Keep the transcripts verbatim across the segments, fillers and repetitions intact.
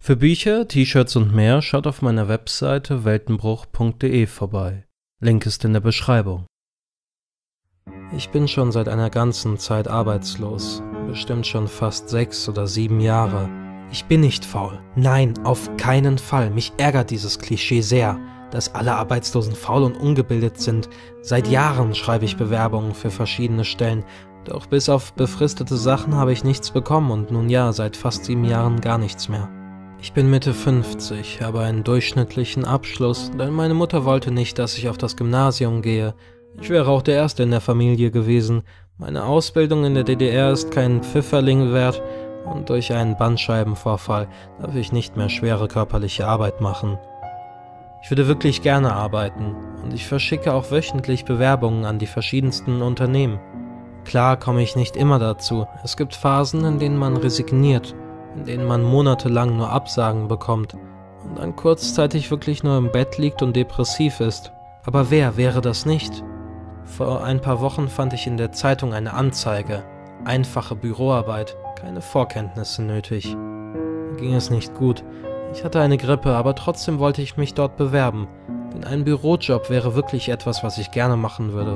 Für Bücher, T-Shirts und mehr schaut auf meiner Webseite weltenbruch punkt de vorbei. Link ist in der Beschreibung. Ich bin schon seit einer ganzen Zeit arbeitslos, bestimmt schon fast sechs oder sieben Jahre. Ich bin nicht faul. Nein, auf keinen Fall. Mich ärgert dieses Klischee sehr, dass alle Arbeitslosen faul und ungebildet sind. Seit Jahren schreibe ich Bewerbungen für verschiedene Stellen, doch bis auf befristete Sachen habe ich nichts bekommen und nun ja, seit fast sieben Jahren gar nichts mehr. Ich bin Mitte fünfzig, habe einen durchschnittlichen Abschluss, denn meine Mutter wollte nicht, dass ich auf das Gymnasium gehe. Ich wäre auch der Erste in der Familie gewesen. Meine Ausbildung in der D D R ist kein Pfifferling wert und durch einen Bandscheibenvorfall darf ich nicht mehr schwere körperliche Arbeit machen. Ich würde wirklich gerne arbeiten und ich verschicke auch wöchentlich Bewerbungen an die verschiedensten Unternehmen. Klar komme ich nicht immer dazu. Es gibt Phasen, in denen man resigniert, in denen man monatelang nur Absagen bekommt und dann kurzzeitig wirklich nur im Bett liegt und depressiv ist. Aber wer wäre das nicht? Vor ein paar Wochen fand ich in der Zeitung eine Anzeige. Einfache Büroarbeit, keine Vorkenntnisse nötig. Mir ging es nicht gut. Ich hatte eine Grippe, aber trotzdem wollte ich mich dort bewerben, denn ein Bürojob wäre wirklich etwas, was ich gerne machen würde.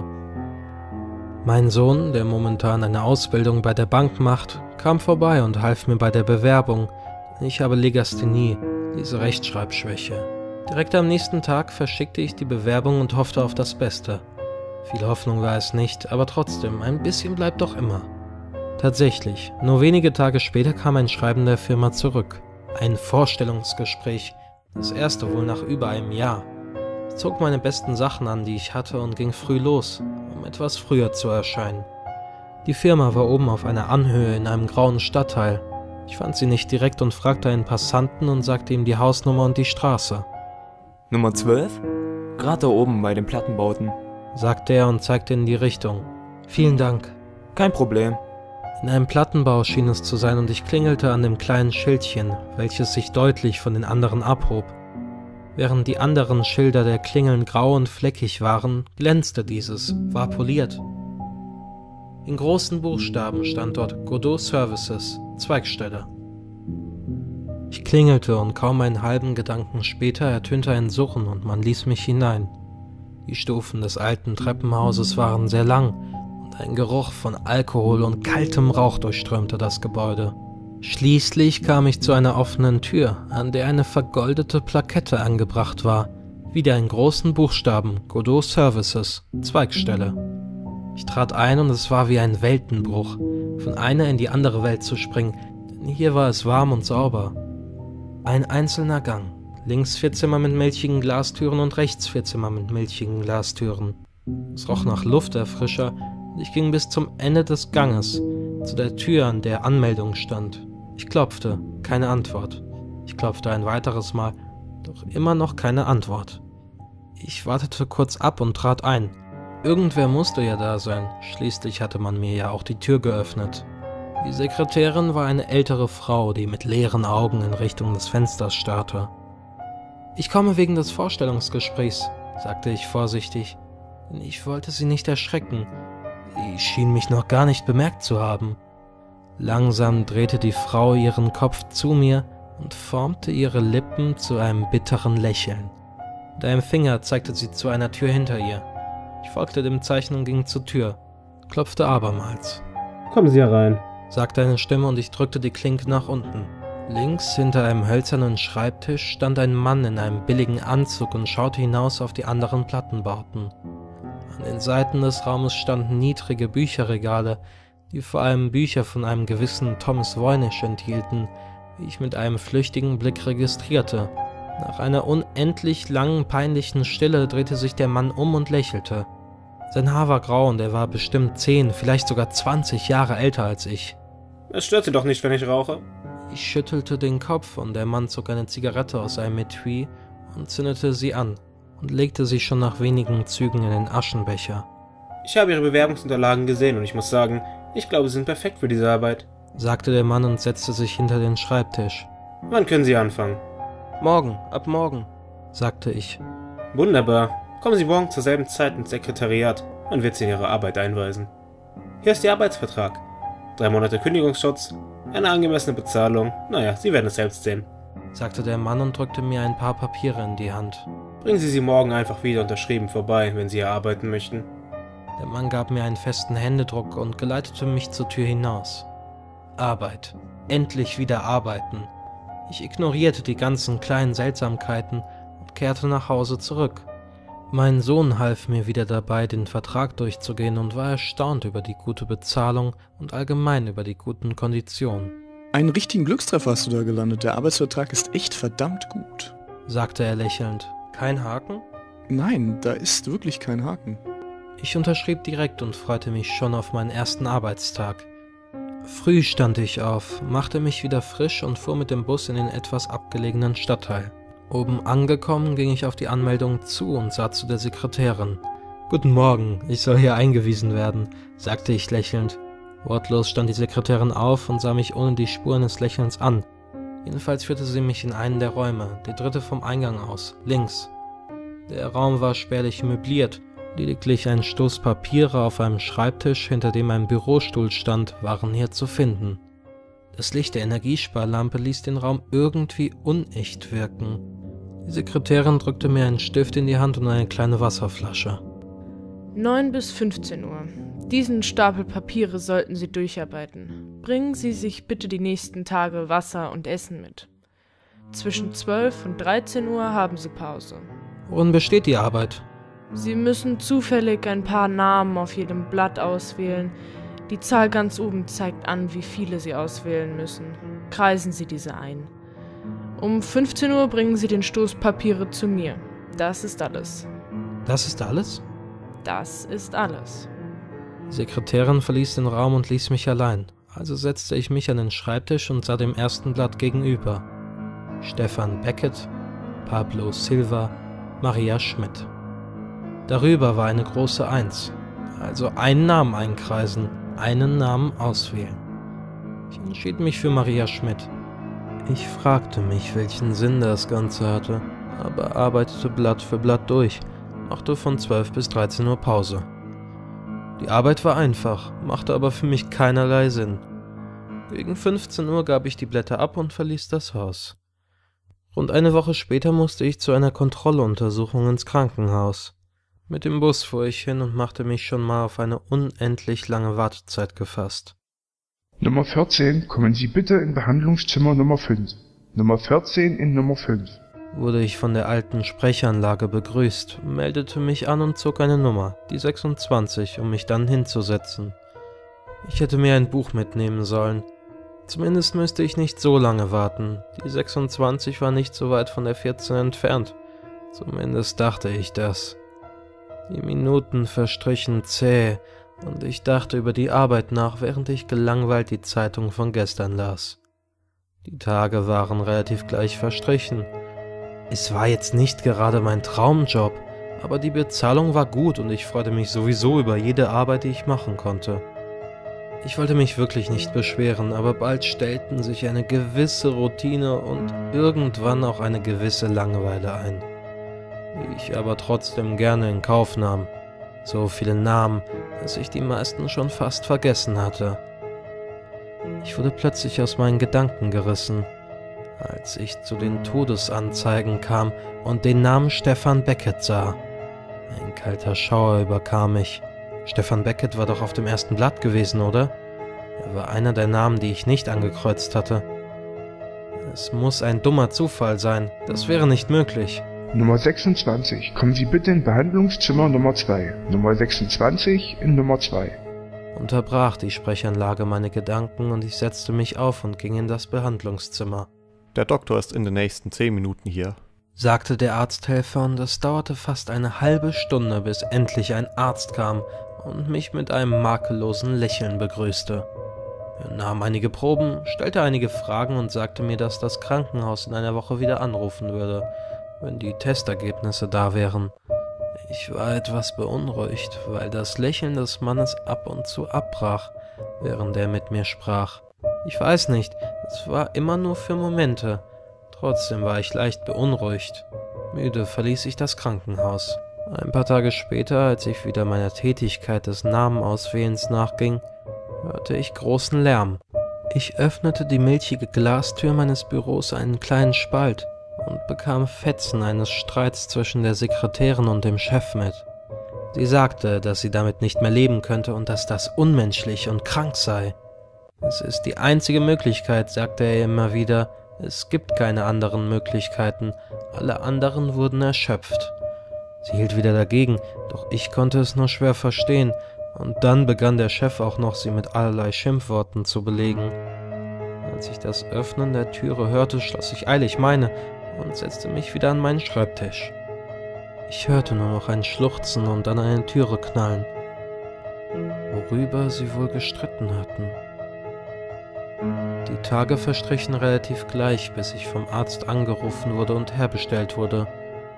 Mein Sohn, der momentan eine Ausbildung bei der Bank macht, kam vorbei und half mir bei der Bewerbung. Ich habe Legasthenie, diese Rechtschreibschwäche. Direkt am nächsten Tag verschickte ich die Bewerbung und hoffte auf das Beste. Viel Hoffnung war es nicht, aber trotzdem, ein bisschen bleibt doch immer. Tatsächlich, nur wenige Tage später kam ein Schreiben der Firma zurück. Ein Vorstellungsgespräch, das erste wohl nach über einem Jahr. Ich zog meine besten Sachen an, die ich hatte, und ging früh los, um etwas früher zu erscheinen. Die Firma war oben auf einer Anhöhe in einem grauen Stadtteil. Ich fand sie nicht direkt und fragte einen Passanten und sagte ihm die Hausnummer und die Straße. Nummer zwölf? Gerade da oben bei den Plattenbauten, sagte er und zeigte in die Richtung. Vielen Dank. Kein Problem. In einem Plattenbau schien es zu sein und ich klingelte an dem kleinen Schildchen, welches sich deutlich von den anderen abhob. Während die anderen Schilder der Klingeln grau und fleckig waren, glänzte dieses, war poliert. In großen Buchstaben stand dort Godot Services, Zweigstelle. Ich klingelte und kaum einen halben Gedanken später ertönte ein Surren und man ließ mich hinein. Die Stufen des alten Treppenhauses waren sehr lang und ein Geruch von Alkohol und kaltem Rauch durchströmte das Gebäude. Schließlich kam ich zu einer offenen Tür, an der eine vergoldete Plakette angebracht war, wieder in großen Buchstaben Godot Services, Zweigstelle. Ich trat ein und es war wie ein Weltenbruch, von einer in die andere Welt zu springen, denn hier war es warm und sauber. Ein einzelner Gang, links vier Zimmer mit milchigen Glastüren und rechts vier Zimmer mit milchigen Glastüren. Es roch nach Lufterfrischer und ich ging bis zum Ende des Ganges, zu der Tür, an der Anmeldung stand. Ich klopfte, keine Antwort. Ich klopfte ein weiteres Mal, doch immer noch keine Antwort. Ich wartete kurz ab und trat ein. Irgendwer musste ja da sein, schließlich hatte man mir ja auch die Tür geöffnet. Die Sekretärin war eine ältere Frau, die mit leeren Augen in Richtung des Fensters starrte. »Ich komme wegen des Vorstellungsgesprächs«, sagte ich vorsichtig, denn ich wollte sie nicht erschrecken. Sie schien mich noch gar nicht bemerkt zu haben. Langsam drehte die Frau ihren Kopf zu mir und formte ihre Lippen zu einem bitteren Lächeln. Mit einem Finger zeigte sie zu einer Tür hinter ihr. Ich folgte dem Zeichen und ging zur Tür, klopfte abermals. »Kommen Sie herein«, sagte eine Stimme und ich drückte die Klinke nach unten. Links hinter einem hölzernen Schreibtisch stand ein Mann in einem billigen Anzug und schaute hinaus auf die anderen Plattenbauten. An den Seiten des Raumes standen niedrige Bücherregale, die vor allem Bücher von einem gewissen Thomas Voynich enthielten, wie ich mit einem flüchtigen Blick registrierte. Nach einer unendlich langen, peinlichen Stille drehte sich der Mann um und lächelte. Sein Haar war grau und er war bestimmt zehn, vielleicht sogar zwanzig Jahre älter als ich. »Es stört Sie doch nicht, wenn ich rauche?« Ich schüttelte den Kopf und der Mann zog eine Zigarette aus einem Etui und zündete sie an und legte sie schon nach wenigen Zügen in den Aschenbecher. »Ich habe Ihre Bewerbungsunterlagen gesehen und ich muss sagen, ich glaube, Sie sind perfekt für diese Arbeit«, sagte der Mann und setzte sich hinter den Schreibtisch. »Wann können Sie anfangen?« »Morgen, ab morgen«, sagte ich. »Wunderbar. Kommen Sie morgen zur selben Zeit ins Sekretariat. Man wird Sie in Ihre Arbeit einweisen. Hier ist Ihr Arbeitsvertrag. Drei Monate Kündigungsschutz, eine angemessene Bezahlung. Naja, Sie werden es selbst sehen.« sagte der Mann und drückte mir ein paar Papiere in die Hand. Bringen Sie sie morgen einfach wieder unterschrieben vorbei, wenn Sie hier arbeiten möchten. Der Mann gab mir einen festen Händedruck und geleitete mich zur Tür hinaus. Arbeit. Endlich wieder arbeiten. Ich ignorierte die ganzen kleinen Seltsamkeiten und kehrte nach Hause zurück. Mein Sohn half mir wieder dabei, den Vertrag durchzugehen und war erstaunt über die gute Bezahlung und allgemein über die guten Konditionen. Einen richtigen Glückstreffer hast du da gelandet. Der Arbeitsvertrag ist echt verdammt gut, sagte er lächelnd. Kein Haken? Nein, da ist wirklich kein Haken. Ich unterschrieb direkt und freute mich schon auf meinen ersten Arbeitstag. Früh stand ich auf, machte mich wieder frisch und fuhr mit dem Bus in den etwas abgelegenen Stadtteil. Oben angekommen, ging ich auf die Anmeldung zu und sah zu der Sekretärin. »Guten Morgen, ich soll hier eingewiesen werden«, sagte ich lächelnd. Wortlos stand die Sekretärin auf und sah mich ohne die Spur eines Lächelns an. Jedenfalls führte sie mich in einen der Räume, der dritte vom Eingang aus, links. Der Raum war spärlich möbliert. Lediglich ein Stoß Papiere auf einem Schreibtisch, hinter dem ein Bürostuhl stand, waren hier zu finden. Das Licht der Energiesparlampe ließ den Raum irgendwie unecht wirken. Die Sekretärin drückte mir einen Stift in die Hand und eine kleine Wasserflasche. neun bis fünfzehn Uhr. Diesen Stapel Papiere sollten Sie durcharbeiten. Bringen Sie sich bitte die nächsten Tage Wasser und Essen mit. Zwischen zwölf und dreizehn Uhr haben Sie Pause. Worin besteht die Arbeit? Sie müssen zufällig ein paar Namen auf jedem Blatt auswählen. Die Zahl ganz oben zeigt an, wie viele Sie auswählen müssen. Kreisen Sie diese ein. Um fünfzehn Uhr bringen Sie den Stoß Papiere zu mir. Das ist alles. Das ist alles? Das ist alles. Die Sekretärin verließ den Raum und ließ mich allein. Also setzte ich mich an den Schreibtisch und sah dem ersten Blatt gegenüber. Stefan Beckett, Pablo Silva, Maria Schmidt. Darüber war eine große Eins. Also einen Namen einkreisen, einen Namen auswählen. Ich entschied mich für Maria Schmidt. Ich fragte mich, welchen Sinn das Ganze hatte, aber arbeitete Blatt für Blatt durch, machte von zwölf bis dreizehn Uhr Pause. Die Arbeit war einfach, machte aber für mich keinerlei Sinn. Gegen fünfzehn Uhr gab ich die Blätter ab und verließ das Haus. Rund eine Woche später musste ich zu einer Kontrolluntersuchung ins Krankenhaus. Mit dem Bus fuhr ich hin und machte mich schon mal auf eine unendlich lange Wartezeit gefasst. Nummer vierzehn, kommen Sie bitte in Behandlungszimmer Nummer fünf. Nummer vierzehn in Nummer fünf. Wurde ich von der alten Sprechanlage begrüßt, meldete mich an und zog eine Nummer, die sechsundzwanzig, um mich dann hinzusetzen. Ich hätte mir ein Buch mitnehmen sollen. Zumindest müsste ich nicht so lange warten. Die sechsundzwanzig war nicht so weit von der vierzehn entfernt. Zumindest dachte ich das. Die Minuten verstrichen zäh, und ich dachte über die Arbeit nach, während ich gelangweilt die Zeitung von gestern las. Die Tage waren relativ gleich verstrichen. Es war jetzt nicht gerade mein Traumjob, aber die Bezahlung war gut und ich freute mich sowieso über jede Arbeit, die ich machen konnte. Ich wollte mich wirklich nicht beschweren, aber bald stellten sich eine gewisse Routine und irgendwann auch eine gewisse Langeweile ein, die ich aber trotzdem gerne in Kauf nahm. So viele Namen, dass ich die meisten schon fast vergessen hatte. Ich wurde plötzlich aus meinen Gedanken gerissen, als ich zu den Todesanzeigen kam und den Namen Stefan Beckett sah. Ein kalter Schauer überkam mich. Stefan Beckett war doch auf dem ersten Blatt gewesen, oder? Er war einer der Namen, die ich nicht angekreuzt hatte. Es muss ein dummer Zufall sein. Das wäre nicht möglich. Nummer sechsundzwanzig, kommen Sie bitte in Behandlungszimmer Nummer zwei. Nummer sechsundzwanzig in Nummer zwei. Unterbrach die Sprechanlage meine Gedanken und ich setzte mich auf und ging in das Behandlungszimmer. Der Doktor ist in den nächsten zehn Minuten hier, sagte der Arzthelfer, und es dauerte fast eine halbe Stunde, bis endlich ein Arzt kam und mich mit einem makellosen Lächeln begrüßte. Er nahm einige Proben, stellte einige Fragen und sagte mir, dass das Krankenhaus in einer Woche wieder anrufen würde, wenn die Testergebnisse da wären. Ich war etwas beunruhigt, weil das Lächeln des Mannes ab und zu abbrach, während er mit mir sprach. Ich weiß nicht, es war immer nur für Momente. Trotzdem war ich leicht beunruhigt. Müde verließ ich das Krankenhaus. Ein paar Tage später, als ich wieder meiner Tätigkeit des Namenauswählens nachging, hörte ich großen Lärm. Ich öffnete die milchige Glastür meines Büros einen kleinen Spalt und bekam Fetzen eines Streits zwischen der Sekretärin und dem Chef mit. Sie sagte, dass sie damit nicht mehr leben könnte und dass das unmenschlich und krank sei. Es ist die einzige Möglichkeit, sagte er immer wieder. Es gibt keine anderen Möglichkeiten. Alle anderen wurden erschöpft. Sie hielt wieder dagegen, doch ich konnte es nur schwer verstehen. Und dann begann der Chef auch noch, sie mit allerlei Schimpfworten zu belegen. Als ich das Öffnen der Türe hörte, schloss ich eilig meine und setzte mich wieder an meinen Schreibtisch. Ich hörte nur noch ein Schluchzen und dann eine Türe knallen. Worüber sie wohl gestritten hatten. Die Tage verstrichen relativ gleich, bis ich vom Arzt angerufen wurde und herbestellt wurde.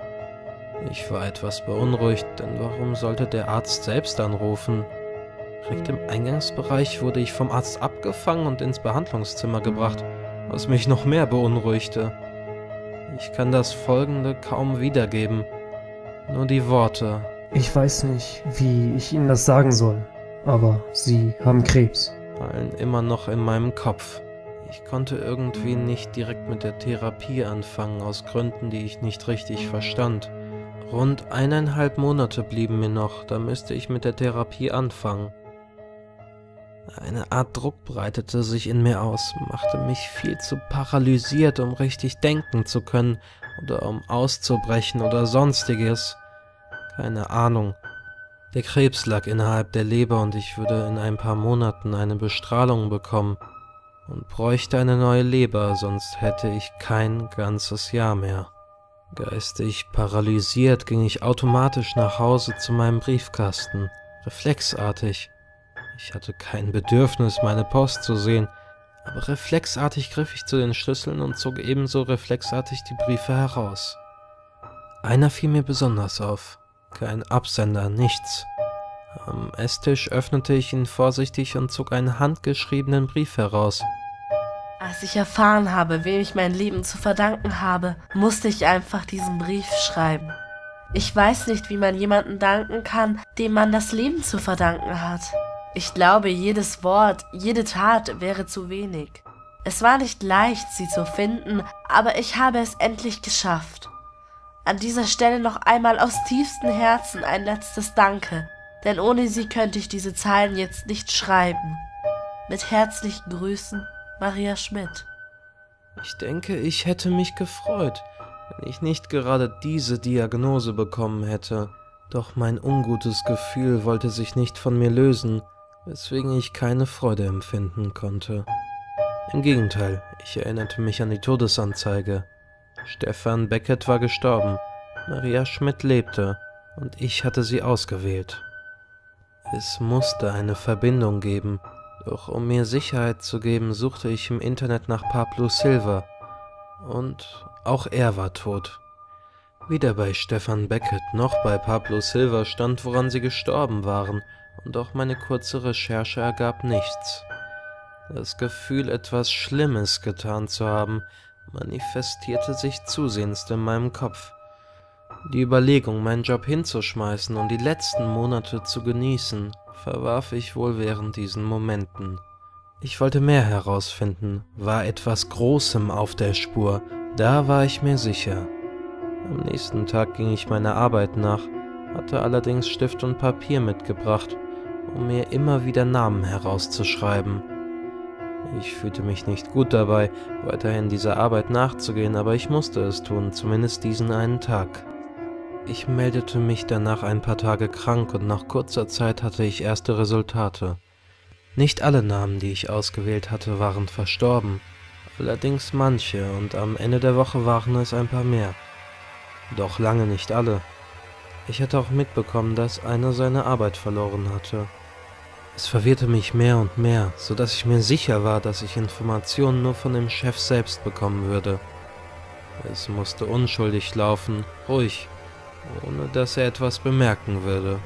Ich war etwas beunruhigt, denn warum sollte der Arzt selbst anrufen? Direkt im Eingangsbereich wurde ich vom Arzt abgefangen und ins Behandlungszimmer gebracht, was mich noch mehr beunruhigte. Ich kann das Folgende kaum wiedergeben, nur die Worte. Ich weiß nicht, wie ich Ihnen das sagen soll, aber Sie haben Krebs. Fallen immer noch in meinem Kopf. Ich konnte irgendwie nicht direkt mit der Therapie anfangen, aus Gründen, die ich nicht richtig verstand. Rund eineinhalb Monate blieben mir noch, da müsste ich mit der Therapie anfangen. Eine Art Druck breitete sich in mir aus, machte mich viel zu paralysiert, um richtig denken zu können oder um auszubrechen oder sonstiges. Keine Ahnung. Der Krebs lag innerhalb der Leber und ich würde in ein paar Monaten eine Bestrahlung bekommen und bräuchte eine neue Leber, sonst hätte ich kein ganzes Jahr mehr. Geistig paralysiert ging ich automatisch nach Hause zu meinem Briefkasten, reflexartig. Ich hatte kein Bedürfnis, meine Post zu sehen, aber reflexartig griff ich zu den Schlüsseln und zog ebenso reflexartig die Briefe heraus. Einer fiel mir besonders auf, kein Absender, nichts. Am Esstisch öffnete ich ihn vorsichtig und zog einen handgeschriebenen Brief heraus. Als ich erfahren habe, wem ich mein Leben zu verdanken habe, musste ich einfach diesen Brief schreiben. Ich weiß nicht, wie man jemandem danken kann, dem man das Leben zu verdanken hat. Ich glaube, jedes Wort, jede Tat wäre zu wenig. Es war nicht leicht, sie zu finden, aber ich habe es endlich geschafft. An dieser Stelle noch einmal aus tiefstem Herzen ein letztes Danke, denn ohne sie könnte ich diese Zeilen jetzt nicht schreiben. Mit herzlichen Grüßen, Maria Schmidt. Ich denke, ich hätte mich gefreut, wenn ich nicht gerade diese Diagnose bekommen hätte. Doch mein ungutes Gefühl wollte sich nicht von mir lösen, weswegen ich keine Freude empfinden konnte. Im Gegenteil, ich erinnerte mich an die Todesanzeige. Stefan Beckett war gestorben, Maria Schmidt lebte und ich hatte sie ausgewählt. Es musste eine Verbindung geben, doch um mir Sicherheit zu geben, suchte ich im Internet nach Pablo Silva und auch er war tot. Weder bei Stefan Beckett noch bei Pablo Silva stand, woran sie gestorben waren, und auch meine kurze Recherche ergab nichts. Das Gefühl, etwas Schlimmes getan zu haben, manifestierte sich zusehends in meinem Kopf. Die Überlegung, meinen Job hinzuschmeißen und die letzten Monate zu genießen, verwarf ich wohl während diesen Momenten. Ich wollte mehr herausfinden, war etwas Großem auf der Spur, da war ich mir sicher. Am nächsten Tag ging ich meiner Arbeit nach, hatte allerdings Stift und Papier mitgebracht, um mir immer wieder Namen herauszuschreiben. Ich fühlte mich nicht gut dabei, weiterhin dieser Arbeit nachzugehen, aber ich musste es tun, zumindest diesen einen Tag. Ich meldete mich danach ein paar Tage krank und nach kurzer Zeit hatte ich erste Resultate. Nicht alle Namen, die ich ausgewählt hatte, waren verstorben, allerdings manche und am Ende der Woche waren es ein paar mehr. Doch lange nicht alle. Ich hatte auch mitbekommen, dass einer seine Arbeit verloren hatte. Es verwirrte mich mehr und mehr, so dass ich mir sicher war, dass ich Informationen nur von dem Chef selbst bekommen würde. Es musste unschuldig laufen, ruhig, ohne dass er etwas bemerken würde.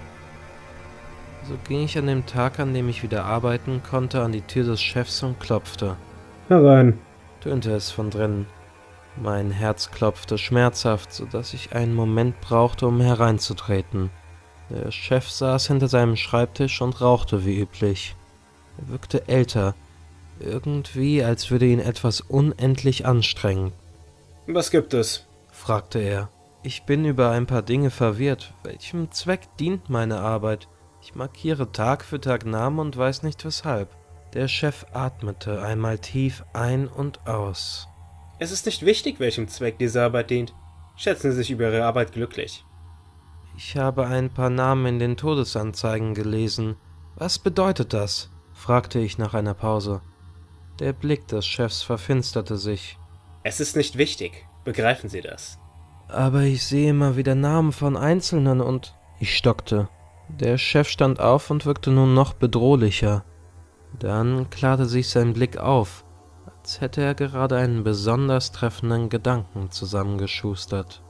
So ging ich an dem Tag, an dem ich wieder arbeiten konnte, an die Tür des Chefs und klopfte. Herein, Tönte es von drinnen. Mein Herz klopfte schmerzhaft, so dass ich einen Moment brauchte, um hereinzutreten. Der Chef saß hinter seinem Schreibtisch und rauchte wie üblich. Er wirkte älter. Irgendwie, als würde ihn etwas unendlich anstrengen. Was gibt es? Fragte er. Ich bin über ein paar Dinge verwirrt. Welchem Zweck dient meine Arbeit? Ich markiere Tag für Tag Namen und weiß nicht weshalb. Der Chef atmete einmal tief ein und aus. Es ist nicht wichtig, welchem Zweck diese Arbeit dient. Schätzen Sie sich über Ihre Arbeit glücklich. Ich habe ein paar Namen in den Todesanzeigen gelesen. Was bedeutet das? Fragte ich nach einer Pause. Der Blick des Chefs verfinsterte sich. Es ist nicht wichtig. Begreifen Sie das? Aber ich sehe immer wieder Namen von Einzelnen und... Ich stockte. Der Chef stand auf und wirkte nun noch bedrohlicher. Dann klarte sich sein Blick auf, als hätte er gerade einen besonders treffenden Gedanken zusammengeschustert.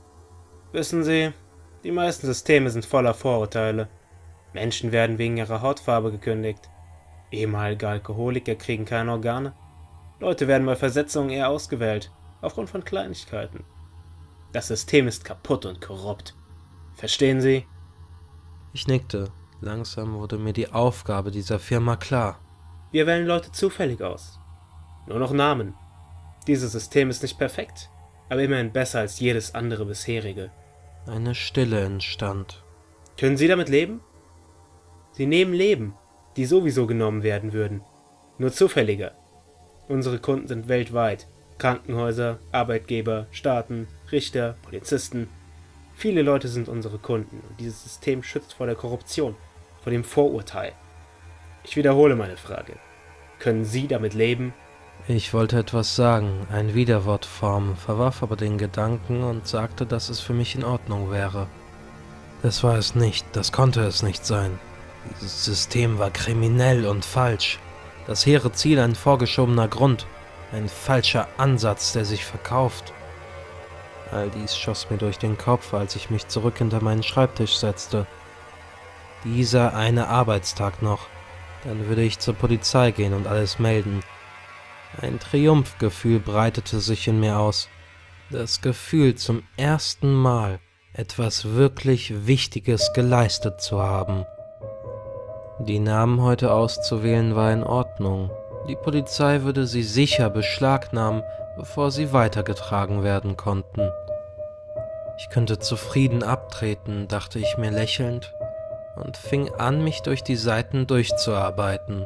Wissen Sie, die meisten Systeme sind voller Vorurteile. Menschen werden wegen ihrer Hautfarbe gekündigt. Ehemalige Alkoholiker kriegen keine Organe. Leute werden bei Versetzungen eher ausgewählt, aufgrund von Kleinigkeiten. Das System ist kaputt und korrupt. Verstehen Sie? Ich nickte. Langsam wurde mir die Aufgabe dieser Firma klar. Wir wählen Leute zufällig aus. Nur noch Namen. Dieses System ist nicht perfekt, aber immerhin besser als jedes andere bisherige. Eine Stille entstand. Können Sie damit leben? Sie nehmen Leben, die sowieso genommen werden würden. Nur zufälliger. Unsere Kunden sind weltweit. Krankenhäuser, Arbeitgeber, Staaten, Richter, Polizisten. Viele Leute sind unsere Kunden und dieses System schützt vor der Korruption, vor dem Vorurteil. Ich wiederhole meine Frage. Können Sie damit leben? Ich wollte etwas sagen, ein Widerwort formen, verwarf aber den Gedanken und sagte, dass es für mich in Ordnung wäre. Das war es nicht, das konnte es nicht sein. Dieses System war kriminell und falsch. Das hehre Ziel ein vorgeschobener Grund, ein falscher Ansatz, der sich verkauft. All dies schoss mir durch den Kopf, als ich mich zurück hinter meinen Schreibtisch setzte. Dieser eine Arbeitstag noch, dann würde ich zur Polizei gehen und alles melden. Ein Triumphgefühl breitete sich in mir aus. Das Gefühl, zum ersten Mal etwas wirklich Wichtiges geleistet zu haben. Die Namen heute auszuwählen war in Ordnung. Die Polizei würde sie sicher beschlagnahmen, bevor sie weitergetragen werden konnten. Ich könnte zufrieden abtreten, dachte ich mir lächelnd, und fing an, mich durch die Seiten durchzuarbeiten.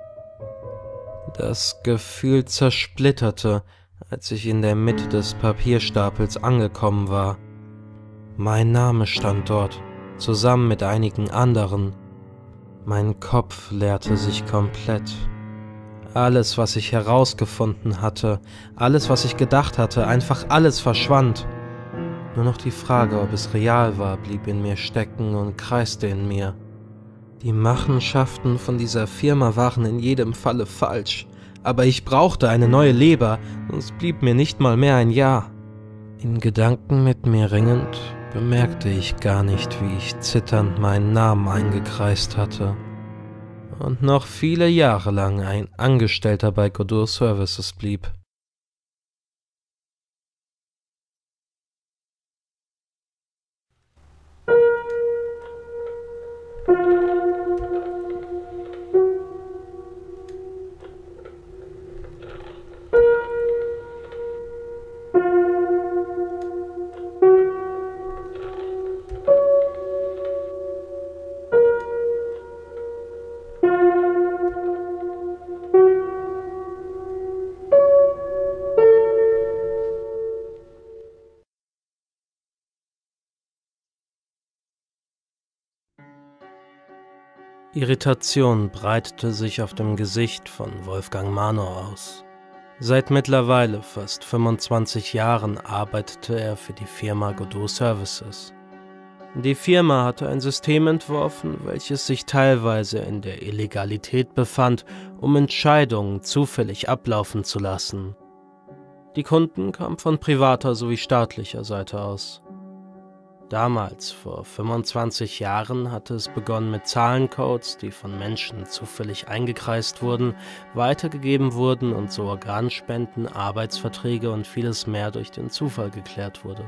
Das Gefühl zersplitterte, als ich in der Mitte des Papierstapels angekommen war. Mein Name stand dort, zusammen mit einigen anderen. Mein Kopf leerte sich komplett. Alles, was ich herausgefunden hatte, alles, was ich gedacht hatte, einfach alles verschwand. Nur noch die Frage, ob es real war, blieb in mir stecken und kreiste in mir. Die Machenschaften von dieser Firma waren in jedem Falle falsch, aber ich brauchte eine neue Leber, sonst blieb mir nicht mal mehr ein Jahr. In Gedanken mit mir ringend, bemerkte ich gar nicht, wie ich zitternd meinen Namen eingekreist hatte. Und noch viele Jahre lang ein Angestellter bei Godot Services blieb. Irritation breitete sich auf dem Gesicht von Wolfgang Manor aus. Seit mittlerweile fast fünfundzwanzig Jahren arbeitete er für die Firma Godot Services. Die Firma hatte ein System entworfen, welches sich teilweise in der Illegalität befand, um Entscheidungen zufällig ablaufen zu lassen. Die Kunden kamen von privater sowie staatlicher Seite aus. Damals, vor fünfundzwanzig Jahren, hatte es begonnen mit Zahlencodes, die von Menschen zufällig eingekreist wurden, weitergegeben wurden und so Organspenden, Arbeitsverträge und vieles mehr durch den Zufall geklärt wurde.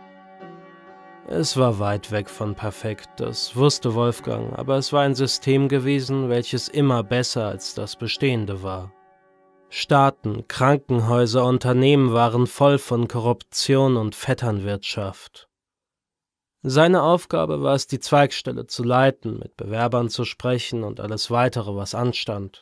Es war weit weg von perfekt, das wusste Wolfgang, aber es war ein System gewesen, welches immer besser als das bestehende war. Staaten, Krankenhäuser, Unternehmen waren voll von Korruption und Vetternwirtschaft. Seine Aufgabe war es, die Zweigstelle zu leiten, mit Bewerbern zu sprechen und alles Weitere, was anstand.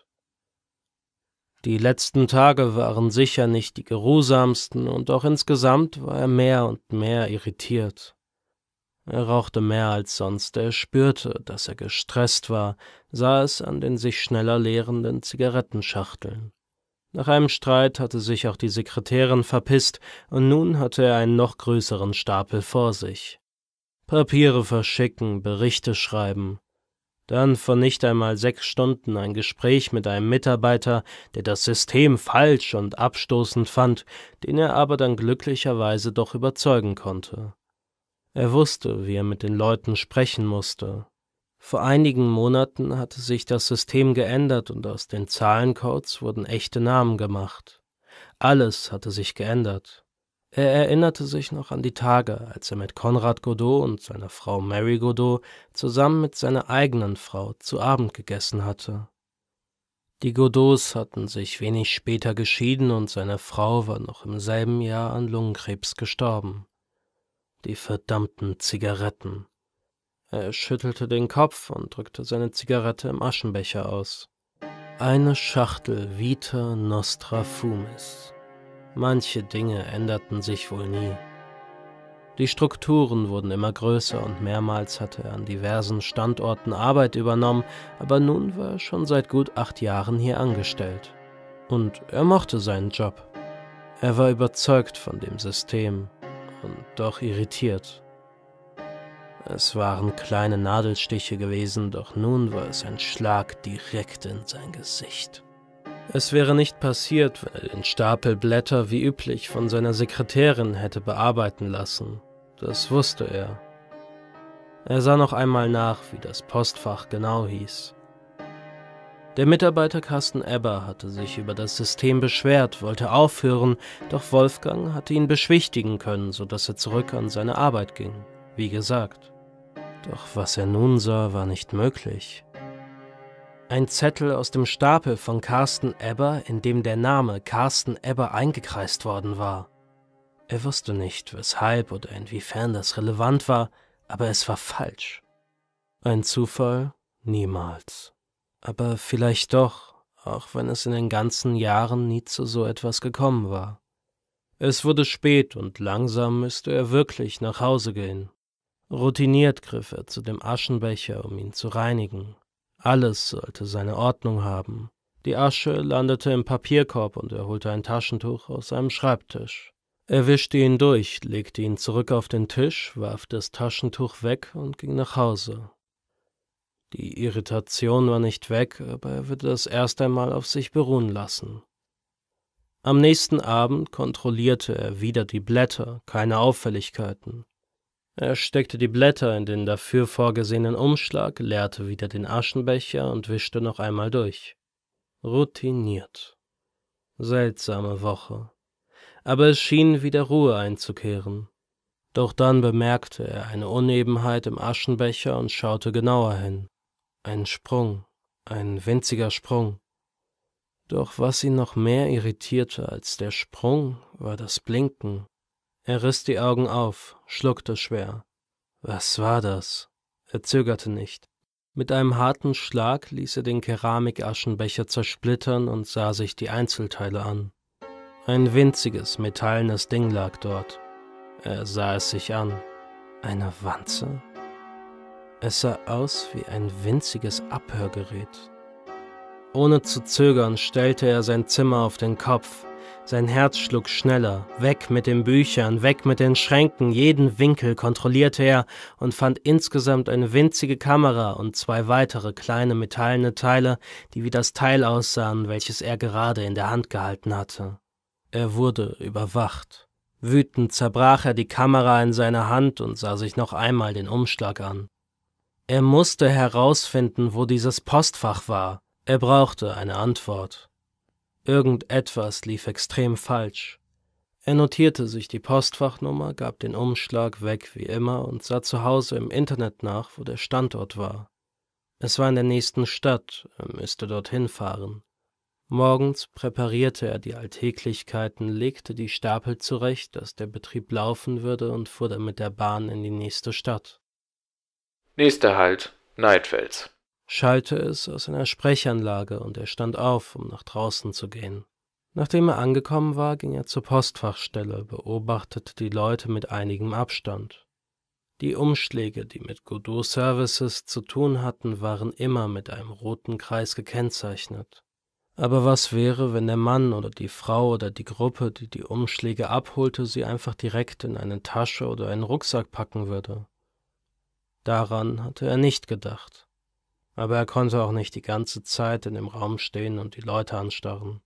Die letzten Tage waren sicher nicht die geruhsamsten und auch insgesamt war er mehr und mehr irritiert. Er rauchte mehr als sonst, er spürte, dass er gestresst war, sah es an den sich schneller leerenden Zigarettenschachteln. Nach einem Streit hatte sich auch die Sekretärin verpisst und nun hatte er einen noch größeren Stapel vor sich. Papiere verschicken, Berichte schreiben. Dann vor nicht einmal sechs Stunden ein Gespräch mit einem Mitarbeiter, der das System falsch und abstoßend fand, den er aber dann glücklicherweise doch überzeugen konnte. Er wusste, wie er mit den Leuten sprechen musste. Vor einigen Monaten hatte sich das System geändert und aus den Zahlencodes wurden echte Namen gemacht. Alles hatte sich geändert. Er erinnerte sich noch an die Tage, als er mit Conrad Godot und seiner Frau Mary Godot zusammen mit seiner eigenen Frau zu Abend gegessen hatte. Die Godots hatten sich wenig später geschieden und seine Frau war noch im selben Jahr an Lungenkrebs gestorben. Die verdammten Zigaretten. Er schüttelte den Kopf und drückte seine Zigarette im Aschenbecher aus. Eine Schachtel Vita Nostra Fumis. Manche Dinge änderten sich wohl nie. Die Strukturen wurden immer größer und mehrmals hatte er an diversen Standorten Arbeit übernommen, aber nun war er schon seit gut acht Jahren hier angestellt. Und er mochte seinen Job. Er war überzeugt von dem System und doch irritiert. Es waren kleine Nadelstiche gewesen, doch nun war es ein Schlag direkt in sein Gesicht. Es wäre nicht passiert, wenn er den Stapel Blätter wie üblich von seiner Sekretärin hätte bearbeiten lassen. Das wusste er. Er sah noch einmal nach, wie das Postfach genau hieß. Der Mitarbeiter Carsten Ebber hatte sich über das System beschwert, wollte aufhören, doch Wolfgang hatte ihn beschwichtigen können, sodass er zurück an seine Arbeit ging, wie gesagt. Doch was er nun sah, war nicht möglich. Ein Zettel aus dem Stapel von Carsten Ebber, in dem der Name Carsten Ebber eingekreist worden war. Er wusste nicht, weshalb oder inwiefern das relevant war, aber es war falsch. Ein Zufall? Niemals. Aber vielleicht doch, auch wenn es in den ganzen Jahren nie zu so etwas gekommen war. Es wurde spät und langsam müsste er wirklich nach Hause gehen. Routiniert griff er zu dem Aschenbecher, um ihn zu reinigen. Alles sollte seine Ordnung haben. Die Asche landete im Papierkorb und er holte ein Taschentuch aus seinem Schreibtisch. Er wischte ihn durch, legte ihn zurück auf den Tisch, warf das Taschentuch weg und ging nach Hause. Die Irritation war nicht weg, aber er würde das erst einmal auf sich beruhen lassen. Am nächsten Abend kontrollierte er wieder die Blätter, keine Auffälligkeiten. Er steckte die Blätter in den dafür vorgesehenen Umschlag, leerte wieder den Aschenbecher und wischte noch einmal durch. Routiniert. Seltsame Woche. Aber es schien wieder Ruhe einzukehren. Doch dann bemerkte er eine Unebenheit im Aschenbecher und schaute genauer hin. Ein Sprung, ein winziger Sprung. Doch was ihn noch mehr irritierte als der Sprung, war das Blinken. Er riss die Augen auf, schluckte schwer. Was war das? Er zögerte nicht. Mit einem harten Schlag ließ er den Keramikaschenbecher zersplittern und sah sich die Einzelteile an. Ein winziges, metallenes Ding lag dort. Er sah es sich an. Eine Wanze? Es sah aus wie ein winziges Abhörgerät. Ohne zu zögern stellte er sein Zimmer auf den Kopf. Sein Herz schlug schneller. Weg mit den Büchern, weg mit den Schränken. Jeden Winkel kontrollierte er und fand insgesamt eine winzige Kamera und zwei weitere kleine metallene Teile, die wie das Teil aussahen, welches er gerade in der Hand gehalten hatte. Er wurde überwacht. Wütend zerbrach er die Kamera in seiner Hand und sah sich noch einmal den Umschlag an. Er musste herausfinden, wo dieses Postfach war. Er brauchte eine Antwort. Irgendetwas lief extrem falsch. Er notierte sich die Postfachnummer, gab den Umschlag weg wie immer und sah zu Hause im Internet nach, wo der Standort war. Es war in der nächsten Stadt, er müsste dorthin fahren. Morgens präparierte er die Alltäglichkeiten, legte die Stapel zurecht, dass der Betrieb laufen würde, und fuhr dann mit der Bahn in die nächste Stadt. Nächster Halt, Neidfels. Schallte es aus einer Sprechanlage, und er stand auf, um nach draußen zu gehen. Nachdem er angekommen war, ging er zur Postfachstelle, beobachtete die Leute mit einigem Abstand. Die Umschläge, die mit Godot Services zu tun hatten, waren immer mit einem roten Kreis gekennzeichnet. Aber was wäre, wenn der Mann oder die Frau oder die Gruppe, die die Umschläge abholte, sie einfach direkt in eine Tasche oder einen Rucksack packen würde? Daran hatte er nicht gedacht. Aber er konnte auch nicht die ganze Zeit in dem Raum stehen und die Leute anstarren.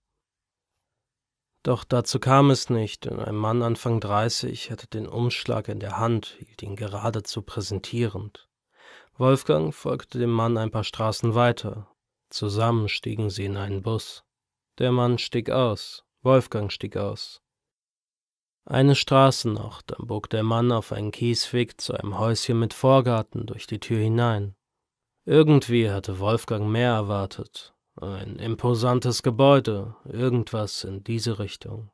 Doch dazu kam es nicht, denn ein Mann Anfang dreißig hatte den Umschlag in der Hand, hielt ihn geradezu präsentierend. Wolfgang folgte dem Mann ein paar Straßen weiter. Zusammen stiegen sie in einen Bus. Der Mann stieg aus, Wolfgang stieg aus. Eine Straße noch, dann bog der Mann auf einen Kiesweg zu einem Häuschen mit Vorgarten durch die Tür hinein. Irgendwie hatte Wolfgang mehr erwartet. Ein imposantes Gebäude, irgendwas in diese Richtung.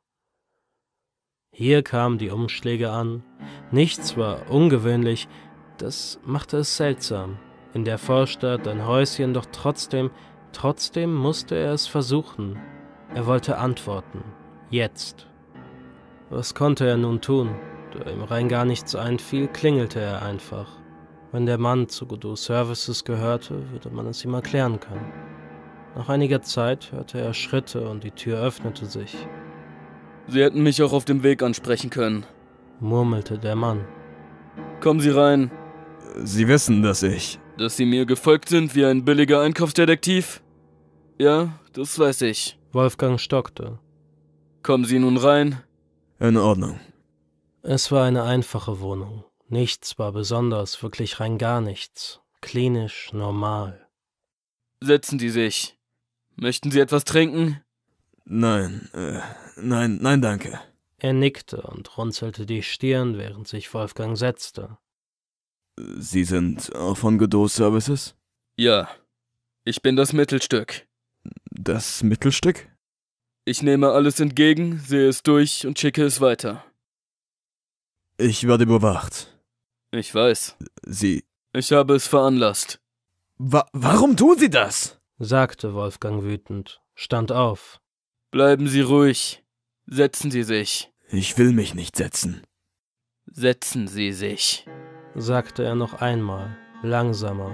Hier kamen die Umschläge an. Nichts war ungewöhnlich, das machte es seltsam. In der Vorstadt ein Häuschen, doch trotzdem, trotzdem musste er es versuchen. Er wollte antworten. Jetzt. Was konnte er nun tun? Da ihm rein gar nichts einfiel, klingelte er einfach. Wenn der Mann zu Godot Services gehörte, würde man es ihm erklären können. Nach einiger Zeit hörte er Schritte und die Tür öffnete sich. »Sie hätten mich auch auf dem Weg ansprechen können«, murmelte der Mann. »Kommen Sie rein.« »Sie wissen, dass ich...« »Dass Sie mir gefolgt sind wie ein billiger Einkaufsdetektiv?« »Ja, das weiß ich.« Wolfgang stockte. »Kommen Sie nun rein.« »In Ordnung.« Es war eine einfache Wohnung. Nichts war besonders, wirklich rein gar nichts. Klinisch normal. »Setzen Sie sich. Möchten Sie etwas trinken?« »Nein, äh, nein, nein, danke.« Er nickte und runzelte die Stirn, während sich Wolfgang setzte. »Sie sind auch von Godot Services?« »Ja, ich bin das Mittelstück.« »Das Mittelstück?« »Ich nehme alles entgegen, sehe es durch und schicke es weiter.« »Ich werde überwacht.« »Ich weiß.« »Sie...« »Ich habe es veranlasst.« Wa- warum tun Sie das?« sagte Wolfgang wütend, stand auf. »Bleiben Sie ruhig. Setzen Sie sich.« »Ich will mich nicht setzen.« »Setzen Sie sich«, sagte er noch einmal, langsamer.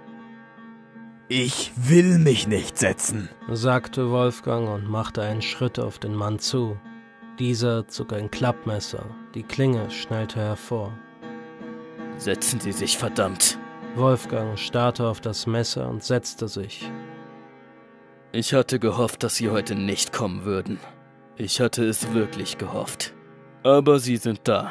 »Ich will mich nicht setzen«, sagte Wolfgang und machte einen Schritt auf den Mann zu. Dieser zog ein Klappmesser, die Klinge schnellte hervor. »Setzen Sie sich, verdammt!« Wolfgang starrte auf das Messer und setzte sich. »Ich hatte gehofft, dass Sie heute nicht kommen würden. Ich hatte es wirklich gehofft. Aber Sie sind da.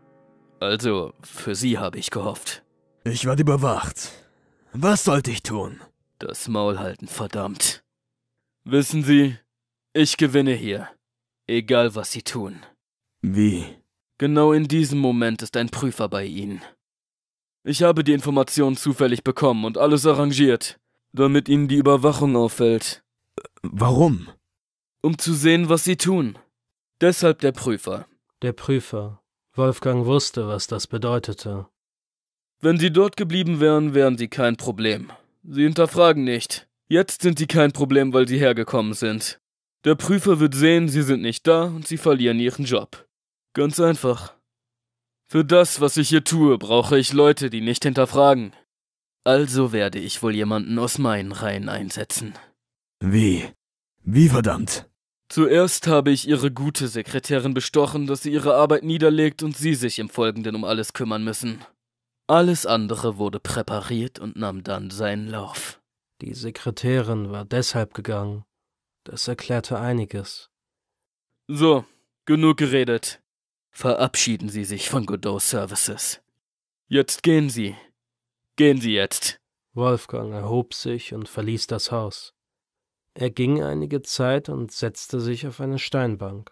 Also, für Sie habe ich gehofft.« »Ich werde überwacht. Was sollte ich tun?« »Das Maul halten, verdammt. Wissen Sie, ich gewinne hier. Egal, was Sie tun.« »Wie?« »Genau in diesem Moment ist ein Prüfer bei Ihnen. Ich habe die Information zufällig bekommen und alles arrangiert, damit Ihnen die Überwachung auffällt.« »Warum?« »Um zu sehen, was Sie tun. Deshalb der Prüfer.« Der Prüfer. Wolfgang wusste, was das bedeutete. »Wenn Sie dort geblieben wären, wären Sie kein Problem. Sie hinterfragen nicht. Jetzt sind Sie kein Problem, weil Sie hergekommen sind. Der Prüfer wird sehen, Sie sind nicht da und Sie verlieren Ihren Job. Ganz einfach. Für das, was ich hier tue, brauche ich Leute, die nicht hinterfragen. Also werde ich wohl jemanden aus meinen Reihen einsetzen.« »Wie? Wie verdammt?« »Zuerst habe ich Ihre gute Sekretärin bestochen, dass sie ihre Arbeit niederlegt und Sie sich im Folgenden um alles kümmern müssen. Alles andere wurde präpariert und nahm dann seinen Lauf.« Die Sekretärin war deshalb gegangen. Das erklärte einiges. »So, genug geredet. Verabschieden Sie sich von Godot Services. Jetzt gehen Sie. Gehen Sie jetzt.« Wolfgang erhob sich und verließ das Haus. Er ging einige Zeit und setzte sich auf eine Steinbank.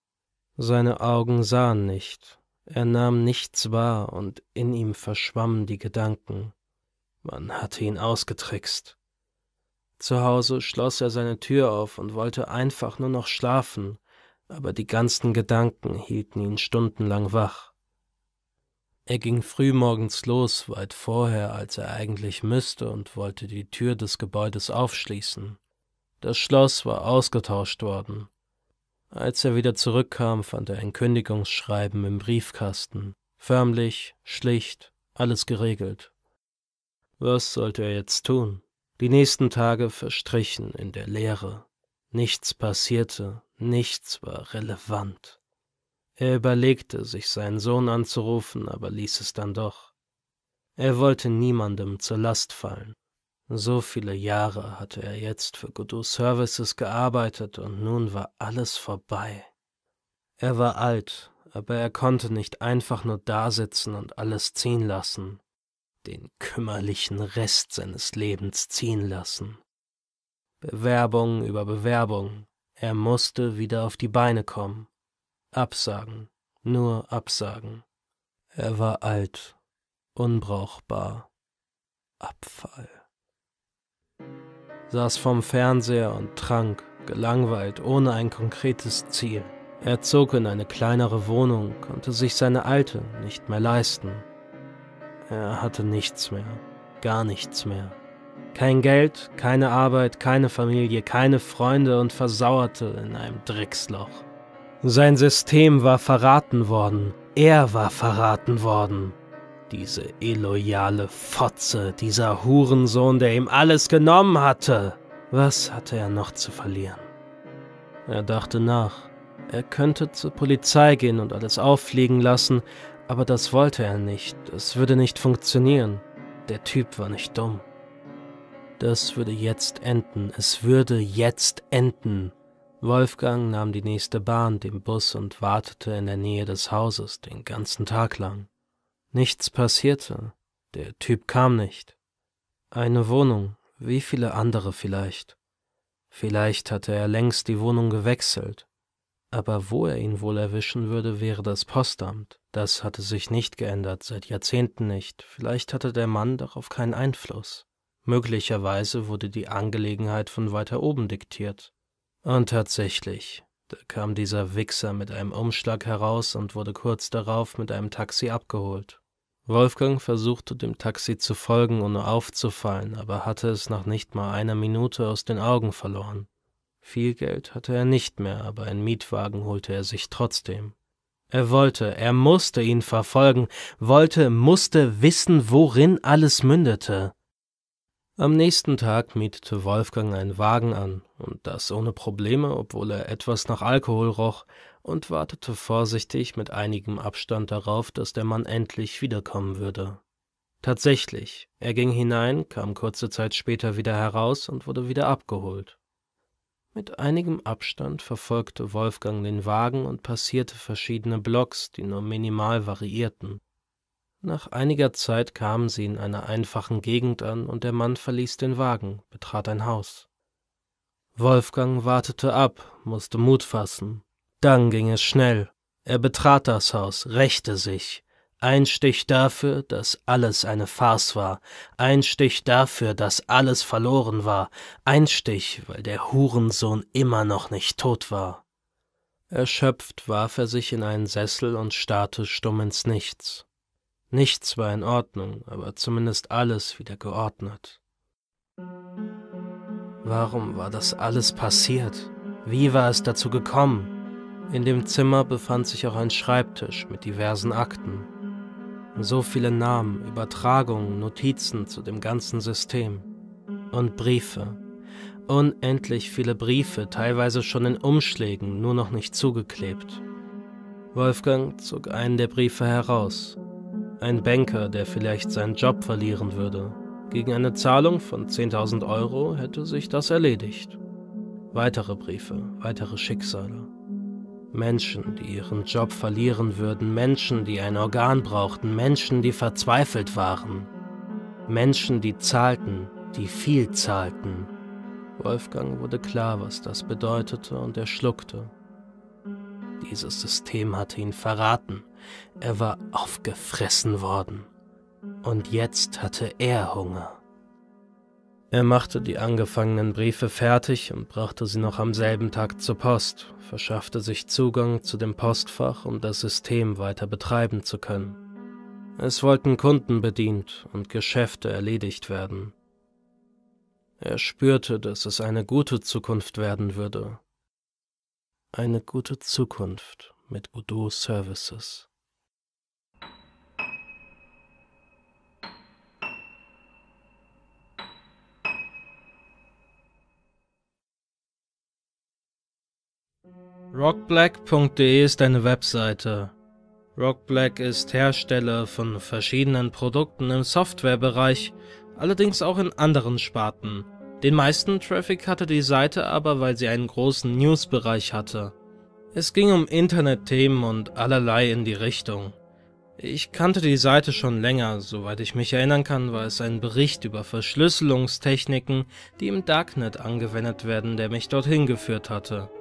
Seine Augen sahen nicht, er nahm nichts wahr und in ihm verschwammen die Gedanken. Man hatte ihn ausgetrickst. Zu Hause schloss er seine Tür auf und wollte einfach nur noch schlafen, aber die ganzen Gedanken hielten ihn stundenlang wach. Er ging frühmorgens los, weit vorher, als er eigentlich müsste, und wollte die Tür des Gebäudes aufschließen. Das Schloss war ausgetauscht worden. Als er wieder zurückkam, fand er ein Kündigungsschreiben im Briefkasten. Förmlich, schlicht, alles geregelt. Was sollte er jetzt tun? Die nächsten Tage verstrichen in der Leere. Nichts passierte, nichts war relevant. Er überlegte, sich seinen Sohn anzurufen, aber ließ es dann doch. Er wollte niemandem zur Last fallen. So viele Jahre hatte er jetzt für Godot Services gearbeitet und nun war alles vorbei. Er war alt, aber er konnte nicht einfach nur dasitzen und alles ziehen lassen, den kümmerlichen Rest seines Lebens ziehen lassen. Bewerbung über Bewerbung, er musste wieder auf die Beine kommen. Absagen, nur Absagen. Er war alt, unbrauchbar, Abfall. Saß vorm Fernseher und trank, gelangweilt, ohne ein konkretes Ziel. Er zog in eine kleinere Wohnung, konnte sich seine alte nicht mehr leisten. Er hatte nichts mehr, gar nichts mehr. Kein Geld, keine Arbeit, keine Familie, keine Freunde und versauerte in einem Drecksloch. Sein System war verraten worden, er war verraten worden. Diese illoyale Fotze, dieser Hurensohn, der ihm alles genommen hatte. Was hatte er noch zu verlieren? Er dachte nach. Er könnte zur Polizei gehen und alles auffliegen lassen, aber das wollte er nicht. Es würde nicht funktionieren. Der Typ war nicht dumm. Das würde jetzt enden. Es würde jetzt enden. Wolfgang nahm die nächste Bahn, den Bus, und wartete in der Nähe des Hauses den ganzen Tag lang. Nichts passierte. Der Typ kam nicht. Eine Wohnung, wie viele andere vielleicht. Vielleicht hatte er längst die Wohnung gewechselt. Aber wo er ihn wohl erwischen würde, wäre das Postamt. Das hatte sich nicht geändert, seit Jahrzehnten nicht. Vielleicht hatte der Mann darauf keinen Einfluss. Möglicherweise wurde die Angelegenheit von weiter oben diktiert. Und tatsächlich, da kam dieser Wichser mit einem Umschlag heraus und wurde kurz darauf mit einem Taxi abgeholt. Wolfgang versuchte dem Taxi zu folgen, ohne aufzufallen, aber hatte es nach nicht mal einer Minute aus den Augen verloren. Viel Geld hatte er nicht mehr, aber einen Mietwagen holte er sich trotzdem. Er wollte, er musste ihn verfolgen, wollte, musste wissen, worin alles mündete. Am nächsten Tag mietete Wolfgang einen Wagen an, und das ohne Probleme, obwohl er etwas nach Alkohol roch, und wartete vorsichtig mit einigem Abstand darauf, dass der Mann endlich wiederkommen würde. Tatsächlich, er ging hinein, kam kurze Zeit später wieder heraus und wurde wieder abgeholt. Mit einigem Abstand verfolgte Wolfgang den Wagen und passierte verschiedene Blocks, die nur minimal variierten. Nach einiger Zeit kamen sie in einer einfachen Gegend an und der Mann verließ den Wagen, betrat ein Haus. Wolfgang wartete ab, musste Mut fassen. Dann ging es schnell. Er betrat das Haus, rächte sich. Ein Stich dafür, dass alles eine Farce war. Ein Stich dafür, dass alles verloren war. Ein Stich, weil der Hurensohn immer noch nicht tot war. Erschöpft warf er sich in einen Sessel und starrte stumm ins Nichts. Nichts war in Ordnung, aber zumindest alles wieder geordnet. Warum war das alles passiert? Wie war es dazu gekommen? In dem Zimmer befand sich auch ein Schreibtisch mit diversen Akten. So viele Namen, Übertragungen, Notizen zu dem ganzen System. Und Briefe. Unendlich viele Briefe, teilweise schon in Umschlägen, nur noch nicht zugeklebt. Wolfgang zog einen der Briefe heraus. Ein Banker, der vielleicht seinen Job verlieren würde. Gegen eine Zahlung von zehntausend Euro hätte sich das erledigt. Weitere Briefe, weitere Schicksale. Menschen, die ihren Job verlieren würden, Menschen, die ein Organ brauchten, Menschen, die verzweifelt waren. Menschen, die zahlten, die viel zahlten. Wolfgang wurde klar, was das bedeutete, und er schluckte. Dieses System hatte ihn verraten. Er war aufgefressen worden. Und jetzt hatte er Hunger. Er machte die angefangenen Briefe fertig und brachte sie noch am selben Tag zur Post, verschaffte sich Zugang zu dem Postfach, um das System weiter betreiben zu können. Es wollten Kunden bedient und Geschäfte erledigt werden. Er spürte, dass es eine gute Zukunft werden würde. Eine gute Zukunft mit Odoo Services. rockblack punkt de ist eine Webseite. Rockblack ist Hersteller von verschiedenen Produkten im Softwarebereich, allerdings auch in anderen Sparten. Den meisten Traffic hatte die Seite aber, weil sie einen großen News-Bereich hatte. Es ging um Internetthemen und allerlei in die Richtung. Ich kannte die Seite schon länger, soweit ich mich erinnern kann, war es ein Bericht über Verschlüsselungstechniken, die im Darknet angewendet werden, der mich dorthin geführt hatte.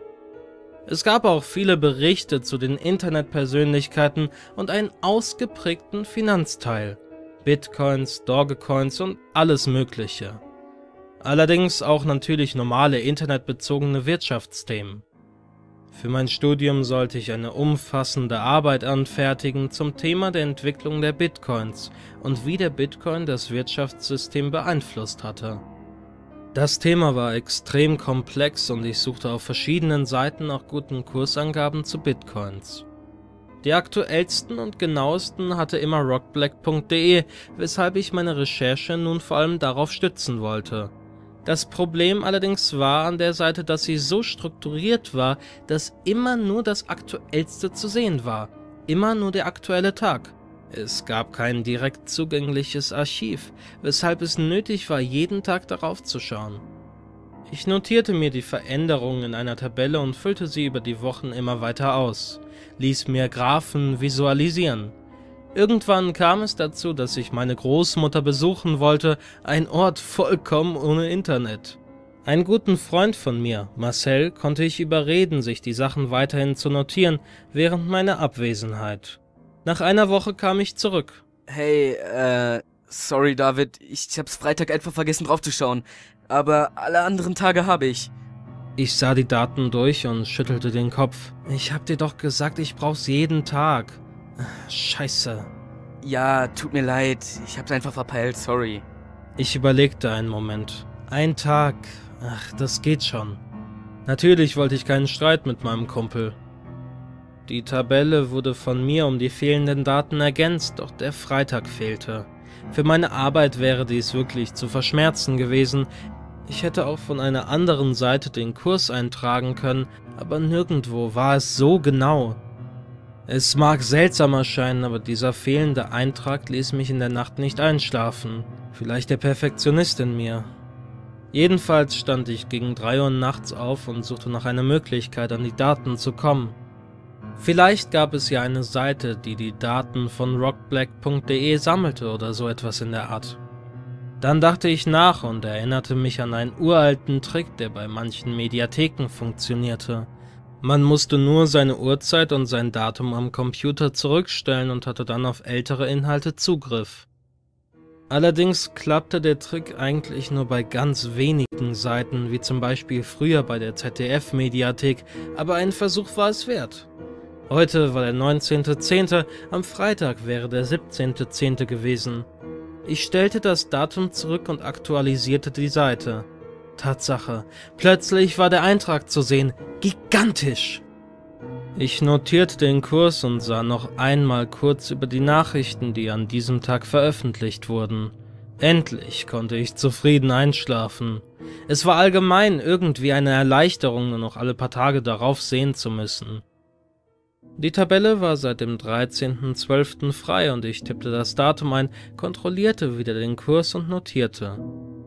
Es gab auch viele Berichte zu den Internetpersönlichkeiten und einen ausgeprägten Finanzteil. Bitcoins, Dogecoins und alles Mögliche. Allerdings auch natürlich normale internetbezogene Wirtschaftsthemen. Für mein Studium sollte ich eine umfassende Arbeit anfertigen zum Thema der Entwicklung der Bitcoins und wie der Bitcoin das Wirtschaftssystem beeinflusst hatte. Das Thema war extrem komplex und ich suchte auf verschiedenen Seiten nach guten Kursangaben zu Bitcoins. Die aktuellsten und genauesten hatte immer rockblack punkt de, weshalb ich meine Recherche nun vor allem darauf stützen wollte. Das Problem allerdings war an der Seite, dass sie so strukturiert war, dass immer nur das Aktuellste zu sehen war, immer nur der aktuelle Tag. Es gab kein direkt zugängliches Archiv, weshalb es nötig war, jeden Tag darauf zu schauen. Ich notierte mir die Veränderungen in einer Tabelle und füllte sie über die Wochen immer weiter aus, ließ mir Graphen visualisieren. Irgendwann kam es dazu, dass ich meine Großmutter besuchen wollte, ein Ort vollkommen ohne Internet. Einen guten Freund von mir, Marcel, konnte ich überreden, sich die Sachen weiterhin zu notieren, während meiner Abwesenheit. Nach einer Woche kam ich zurück. Hey, äh, sorry David, ich hab's Freitag einfach vergessen draufzuschauen, aber alle anderen Tage habe ich. Ich sah die Daten durch und schüttelte den Kopf. Ich hab dir doch gesagt, ich brauch's jeden Tag. Scheiße. Ja, tut mir leid, ich hab's einfach verpeilt, sorry. Ich überlegte einen Moment. Ein Tag, ach, das geht schon. Natürlich wollte ich keinen Streit mit meinem Kumpel. Die Tabelle wurde von mir um die fehlenden Daten ergänzt, doch der Freitag fehlte. Für meine Arbeit wäre dies wirklich zu verschmerzen gewesen. Ich hätte auch von einer anderen Seite den Kurs eintragen können, aber nirgendwo war es so genau. Es mag seltsam erscheinen, aber dieser fehlende Eintrag ließ mich in der Nacht nicht einschlafen. Vielleicht der Perfektionist in mir. Jedenfalls stand ich gegen drei Uhr nachts auf und suchte nach einer Möglichkeit, an die Daten zu kommen. Vielleicht gab es ja eine Seite, die die Daten von rockblack punkt de sammelte oder so etwas in der Art. Dann dachte ich nach und erinnerte mich an einen uralten Trick, der bei manchen Mediatheken funktionierte. Man musste nur seine Uhrzeit und sein Datum am Computer zurückstellen und hatte dann auf ältere Inhalte Zugriff. Allerdings klappte der Trick eigentlich nur bei ganz wenigen Seiten, wie zum Beispiel früher bei der Z D F-Mediathek, aber ein Versuch war es wert. Heute war der neunzehnte zehnte, am Freitag wäre der siebzehnte zehnte gewesen. Ich stellte das Datum zurück und aktualisierte die Seite. Tatsache, plötzlich war der Eintrag zu sehen, gigantisch! Ich notierte den Kurs und sah noch einmal kurz über die Nachrichten, die an diesem Tag veröffentlicht wurden. Endlich konnte ich zufrieden einschlafen. Es war allgemein irgendwie eine Erleichterung, nur noch alle paar Tage darauf sehen zu müssen. Die Tabelle war seit dem dreizehnten zwölften frei und ich tippte das Datum ein, kontrollierte wieder den Kurs und notierte.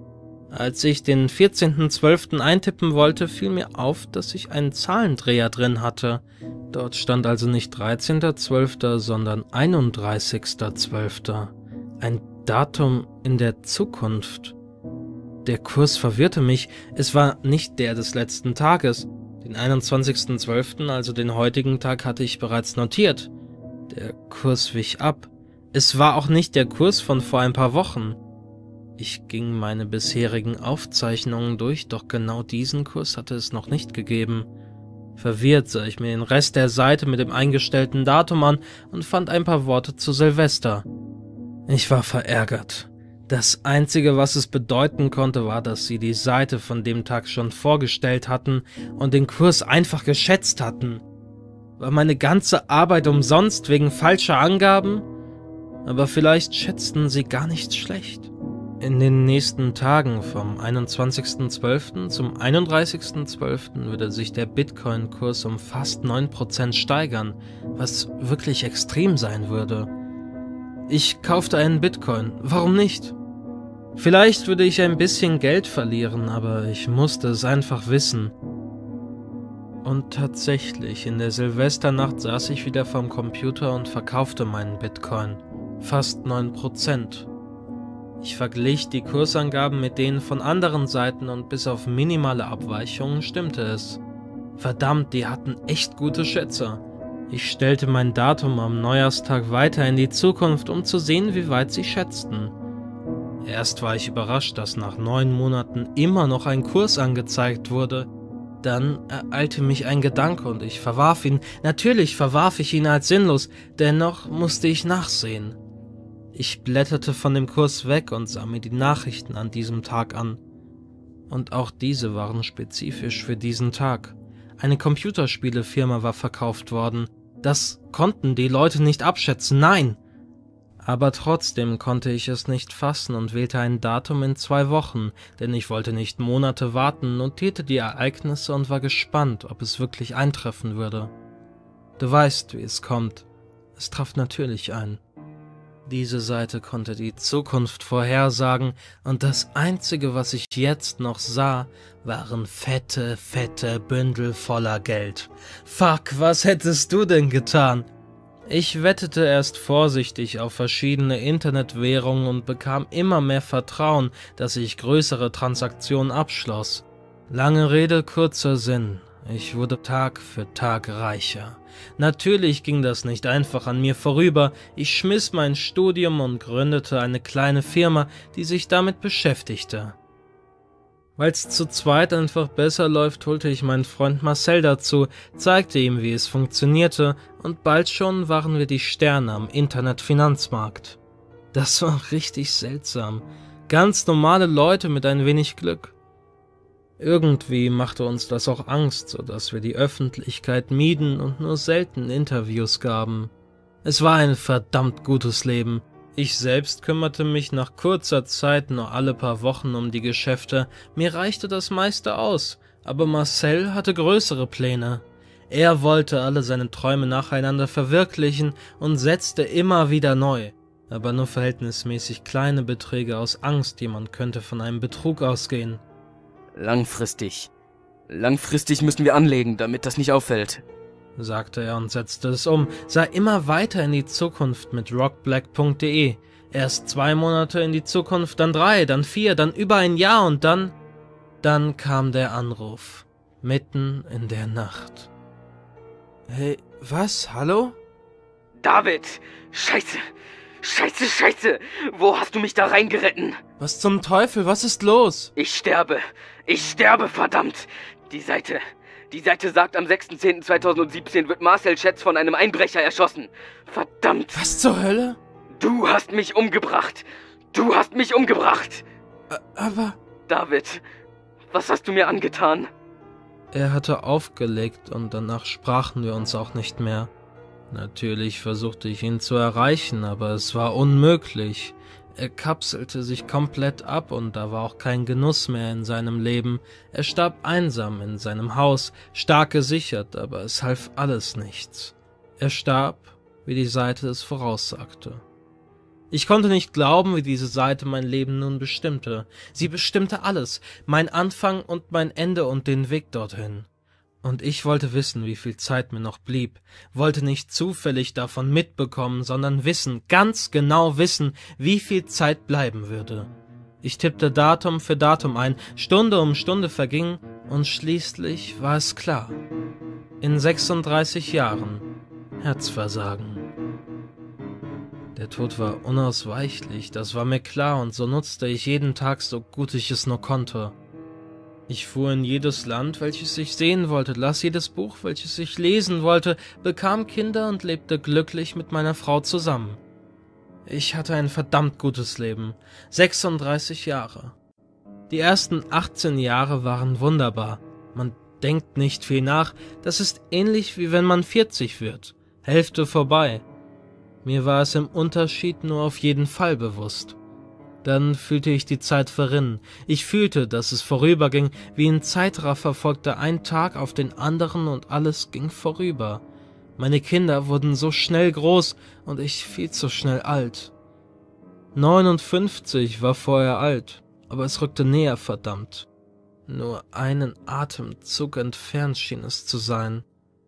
Als ich den vierzehnten zwölften eintippen wollte, fiel mir auf, dass ich einen Zahlendreher drin hatte. Dort stand also nicht dreizehnter zwölfter, sondern einunddreißigster zwölfter Ein Datum in der Zukunft. Der Kurs verwirrte mich, es war nicht der des letzten Tages. Den einundzwanzigsten zwölften, also den heutigen Tag, hatte ich bereits notiert. Der Kurs wich ab. Es war auch nicht der Kurs von vor ein paar Wochen. Ich ging meine bisherigen Aufzeichnungen durch, doch genau diesen Kurs hatte es noch nicht gegeben. Verwirrt sah ich mir den Rest der Seite mit dem eingestellten Datum an und fand ein paar Worte zu Silvester. Ich war verärgert. Das Einzige, was es bedeuten konnte, war, dass sie die Seite von dem Tag schon vorgestellt hatten und den Kurs einfach geschätzt hatten. War meine ganze Arbeit umsonst wegen falscher Angaben? Aber vielleicht schätzten sie gar nicht schlecht. In den nächsten Tagen vom einundzwanzigsten zwölften zum einunddreißigsten zwölften würde sich der Bitcoin-Kurs um fast neun Prozent steigern, was wirklich extrem sein würde. Ich kaufte einen Bitcoin, warum nicht? Vielleicht würde ich ein bisschen Geld verlieren, aber ich musste es einfach wissen. Und tatsächlich, in der Silvesternacht saß ich wieder vorm Computer und verkaufte meinen Bitcoin. Fast neun Prozent. Ich verglich die Kursangaben mit denen von anderen Seiten und bis auf minimale Abweichungen stimmte es. Verdammt, die hatten echt gute Schätzer. Ich stellte mein Datum am Neujahrstag weiter in die Zukunft, um zu sehen, wie weit sie schätzten. Erst war ich überrascht, dass nach neun Monaten immer noch ein Kurs angezeigt wurde. Dann ereilte mich ein Gedanke und ich verwarf ihn. Natürlich verwarf ich ihn als sinnlos, dennoch musste ich nachsehen. Ich blätterte von dem Kurs weg und sah mir die Nachrichten an diesem Tag an. Und auch diese waren spezifisch für diesen Tag. Eine Computerspielefirma war verkauft worden. Das konnten die Leute nicht abschätzen, nein! Aber trotzdem konnte ich es nicht fassen und wählte ein Datum in zwei Wochen, denn ich wollte nicht Monate warten, notierte die Ereignisse und war gespannt, ob es wirklich eintreffen würde. Du weißt, wie es kommt. Es traf natürlich ein. Diese Seite konnte die Zukunft vorhersagen und das Einzige, was ich jetzt noch sah, waren fette, fette Bündel voller Geld. Fuck, was hättest du denn getan? Ich wettete erst vorsichtig auf verschiedene Internetwährungen und bekam immer mehr Vertrauen, dass ich größere Transaktionen abschloss. Lange Rede, kurzer Sinn. Ich wurde Tag für Tag reicher. Natürlich ging das nicht einfach an mir vorüber. Ich schmiss mein Studium und gründete eine kleine Firma, die sich damit beschäftigte. Weil es zu zweit einfach besser läuft, holte ich meinen Freund Marcel dazu, zeigte ihm, wie es funktionierte, und bald schon waren wir die Sterne am Internetfinanzmarkt. Das war richtig seltsam. Ganz normale Leute mit ein wenig Glück. Irgendwie machte uns das auch Angst, sodass wir die Öffentlichkeit mieden und nur selten Interviews gaben. Es war ein verdammt gutes Leben. Ich selbst kümmerte mich nach kurzer Zeit nur alle paar Wochen um die Geschäfte. Mir reichte das meiste aus, aber Marcel hatte größere Pläne. Er wollte alle seine Träume nacheinander verwirklichen und setzte immer wieder neu. Aber nur verhältnismäßig kleine Beträge aus Angst, jemand könnte von einem Betrug ausgehen. Langfristig. Langfristig müssen wir anlegen, damit das nicht auffällt, sagte er und setzte es um, sah immer weiter in die Zukunft mit rockblack punkt de. Erst zwei Monate in die Zukunft, dann drei, dann vier, dann über ein Jahr und dann... Dann kam der Anruf. Mitten in der Nacht. Hey, was? Hallo? David! Scheiße! Scheiße, Scheiße! Wo hast du mich da reingeritten? Was zum Teufel? Was ist los? Ich sterbe! Ich sterbe, verdammt! Die Seite... Die Seite sagt, am sechsten zehnten zweitausendsiebzehn wird Marcel Schätz von einem Einbrecher erschossen. Verdammt! Was zur Hölle? Du hast mich umgebracht! Du hast mich umgebracht! Aber... David, was hast du mir angetan? Er hatte aufgelegt und danach sprachen wir uns auch nicht mehr. Natürlich versuchte ich ihn zu erreichen, aber es war unmöglich. Er kapselte sich komplett ab und da war auch kein Genuss mehr in seinem Leben. Er starb einsam in seinem Haus, stark gesichert, aber es half alles nichts. Er starb, wie die Seite es voraussagte. Ich konnte nicht glauben, wie diese Seite mein Leben nun bestimmte. Sie bestimmte alles, mein Anfang und mein Ende und den Weg dorthin. Und ich wollte wissen, wie viel Zeit mir noch blieb, wollte nicht zufällig davon mitbekommen, sondern wissen, ganz genau wissen, wie viel Zeit bleiben würde. Ich tippte Datum für Datum ein, Stunde um Stunde verging und schließlich war es klar. In sechsunddreißig Jahren Herzversagen. Der Tod war unausweichlich, das war mir klar, und so nutzte ich jeden Tag so gut ich es nur konnte. Ich fuhr in jedes Land, welches ich sehen wollte, las jedes Buch, welches ich lesen wollte, bekam Kinder und lebte glücklich mit meiner Frau zusammen. Ich hatte ein verdammt gutes Leben, sechsunddreißig Jahre. Die ersten achtzehn Jahre waren wunderbar. Man denkt nicht viel nach, das ist ähnlich wie wenn man vierzig wird. Hälfte vorbei. Mir war es im Unterschied nur auf jeden Fall bewusst. Dann fühlte ich die Zeit verrinnen. Ich fühlte, dass es vorüberging, wie ein Zeitraffer folgte ein Tag auf den anderen und alles ging vorüber. Meine Kinder wurden so schnell groß und ich viel zu schnell alt. neunundfünfzig war vorher alt, aber es rückte näher, verdammt. Nur einen Atemzug entfernt schien es zu sein.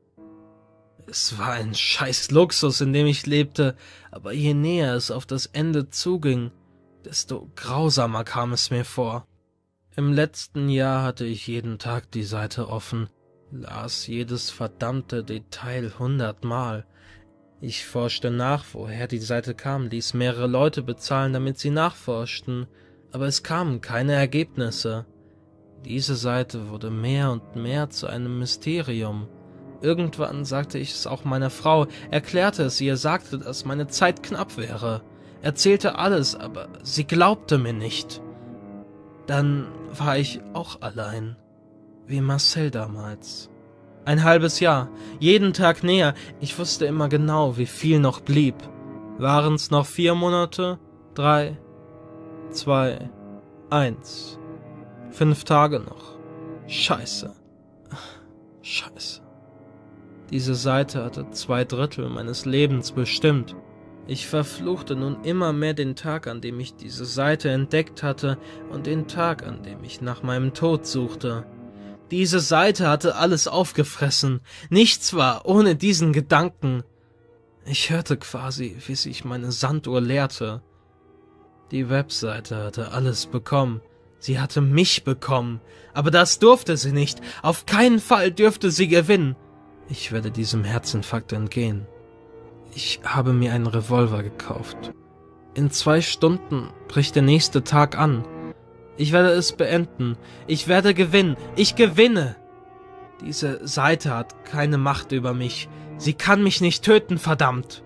Es war ein scheiß Luxus, in dem ich lebte, aber je näher es auf das Ende zuging, desto grausamer kam es mir vor. Im letzten Jahr hatte ich jeden Tag die Seite offen, las jedes verdammte Detail hundertmal. Ich forschte nach, woher die Seite kam, ließ mehrere Leute bezahlen, damit sie nachforschten, aber es kamen keine Ergebnisse. Diese Seite wurde mehr und mehr zu einem Mysterium. Irgendwann sagte ich es auch meiner Frau, erklärte es ihr, sagte, dass meine Zeit knapp wäre, erzählte alles, aber sie glaubte mir nicht. Dann war ich auch allein, wie Marcel damals. Ein halbes Jahr, jeden Tag näher, ich wusste immer genau, wie viel noch blieb. Waren's noch vier Monate? Drei, zwei, eins. Fünf Tage noch. Scheiße. Scheiße. Diese Seite hatte zwei Drittel meines Lebens bestimmt. Ich verfluchte nun immer mehr den Tag, an dem ich diese Seite entdeckt hatte, und den Tag, an dem ich nach meinem Tod suchte. Diese Seite hatte alles aufgefressen. Nichts war ohne diesen Gedanken. Ich hörte quasi, wie sich meine Sanduhr leerte. Die Webseite hatte alles bekommen. Sie hatte mich bekommen. Aber das durfte sie nicht. Auf keinen Fall dürfte sie gewinnen. Ich werde diesem Herzinfarkt entgehen. Ich habe mir einen Revolver gekauft. In zwei Stunden bricht der nächste Tag an. Ich werde es beenden. Ich werde gewinnen. Ich gewinne. Diese Seite hat keine Macht über mich. Sie kann mich nicht töten, verdammt.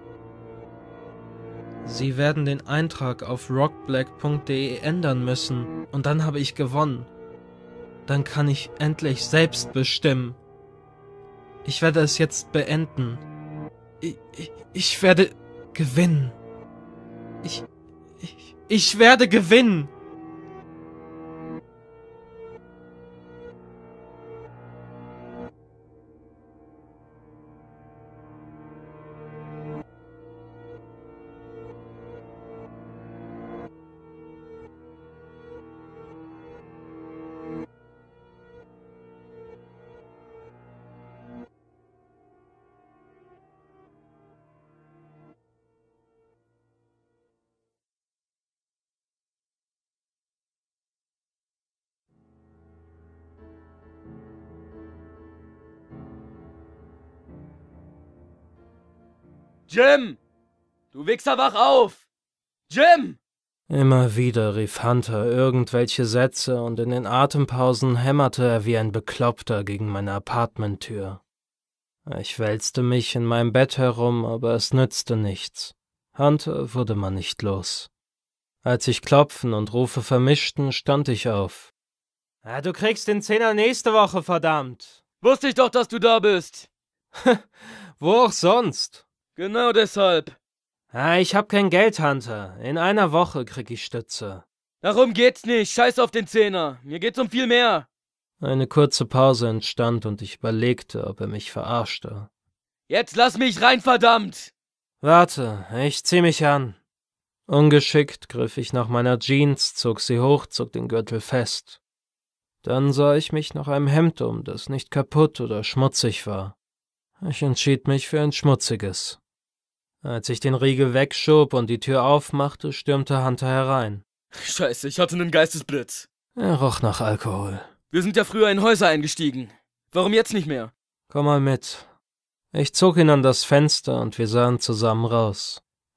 Sie werden den Eintrag auf rockblack punkt de ändern müssen. Und dann habe ich gewonnen. Dann kann ich endlich selbst bestimmen. Ich werde es jetzt beenden. Ich, ich, ich werde gewinnen. Ich, ich, ich werde gewinnen. Jim! Du Wichser, wach auf! Jim! Immer wieder rief Hunter irgendwelche Sätze und in den Atempausen hämmerte er wie ein Bekloppter gegen meine Apartmenttür. Ich wälzte mich in meinem Bett herum, aber es nützte nichts. Hunter wurde man nicht los. Als sich Klopfen und Rufe vermischten, stand ich auf. Ja, du kriegst den Zehner nächste Woche, verdammt! Wusste ich doch, dass du da bist! Wo auch sonst? Genau deshalb. Ja, ich hab kein Geld, Hunter. In einer Woche krieg ich Stütze. Darum geht's nicht. Scheiß auf den Zehner. Mir geht's um viel mehr. Eine kurze Pause entstand und ich überlegte, ob er mich verarschte. Jetzt lass mich rein, verdammt! Warte, ich zieh mich an. Ungeschickt griff ich nach meiner Jeans, zog sie hoch, zog den Gürtel fest. Dann sah ich mich nach einem Hemd um, das nicht kaputt oder schmutzig war. Ich entschied mich für ein schmutziges. Als ich den Riegel wegschob und die Tür aufmachte, stürmte Hunter herein. Scheiße, ich hatte einen Geistesblitz. Er roch nach Alkohol. Wir sind ja früher in Häuser eingestiegen. Warum jetzt nicht mehr? Komm mal mit. Ich zog ihn an das Fenster und wir sahen zusammen raus.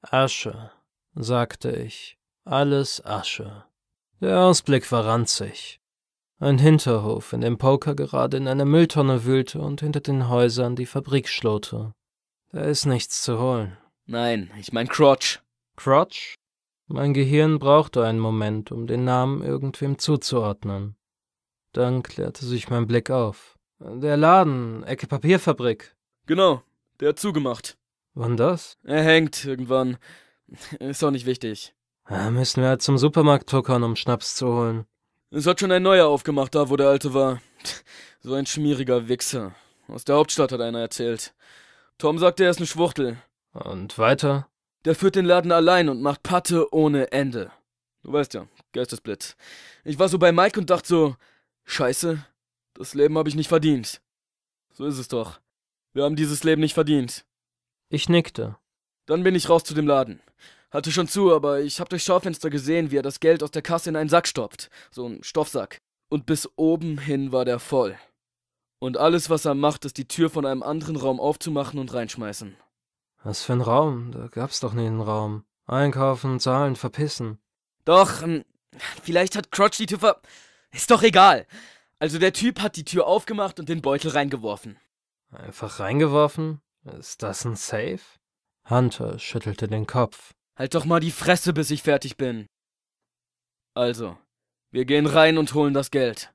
Asche, sagte ich. Alles Asche. Der Ausblick war ranzig. Ein Hinterhof, in dem Poker gerade in einer Mülltonne wühlte und hinter den Häusern die Fabrik schlote. Da ist nichts zu holen. Nein, ich mein Crotch. Crotch? Mein Gehirn brauchte einen Moment, um den Namen irgendwem zuzuordnen. Dann klärte sich mein Blick auf. Der Laden, Ecke Papierfabrik. Genau, der hat zugemacht. Wann das? Er hängt irgendwann. Ist auch nicht wichtig. Ja, müssen wir halt zum Supermarkt tuckern, um Schnaps zu holen. Es hat schon ein neuer aufgemacht, da wo der alte war. So ein schmieriger Wichser. Aus der Hauptstadt hat einer erzählt. Tom sagte, er ist eine Schwuchtel. Und weiter? Der führt den Laden allein und macht Patte ohne Ende. Du weißt ja, Geistesblitz. Ich war so bei Mike und dachte so, Scheiße, das Leben habe ich nicht verdient. So ist es doch. Wir haben dieses Leben nicht verdient. Ich nickte. Dann bin ich raus zu dem Laden. Hatte schon zu, aber ich hab durchs Schaufenster gesehen, wie er das Geld aus der Kasse in einen Sack stopft. So ein Stoffsack. Und bis oben hin war der voll. Und alles, was er macht, ist die Tür von einem anderen Raum aufzumachen und reinschmeißen. Was für ein Raum? Da gab's doch nie einen Raum. Einkaufen, zahlen, verpissen. Doch, ähm, vielleicht hat Crotch die Tür ver... Ist doch egal. Also der Typ hat die Tür aufgemacht und den Beutel reingeworfen. Einfach reingeworfen? Ist das ein Safe? Hunter schüttelte den Kopf. Halt doch mal die Fresse, bis ich fertig bin. Also, wir gehen rein und holen das Geld.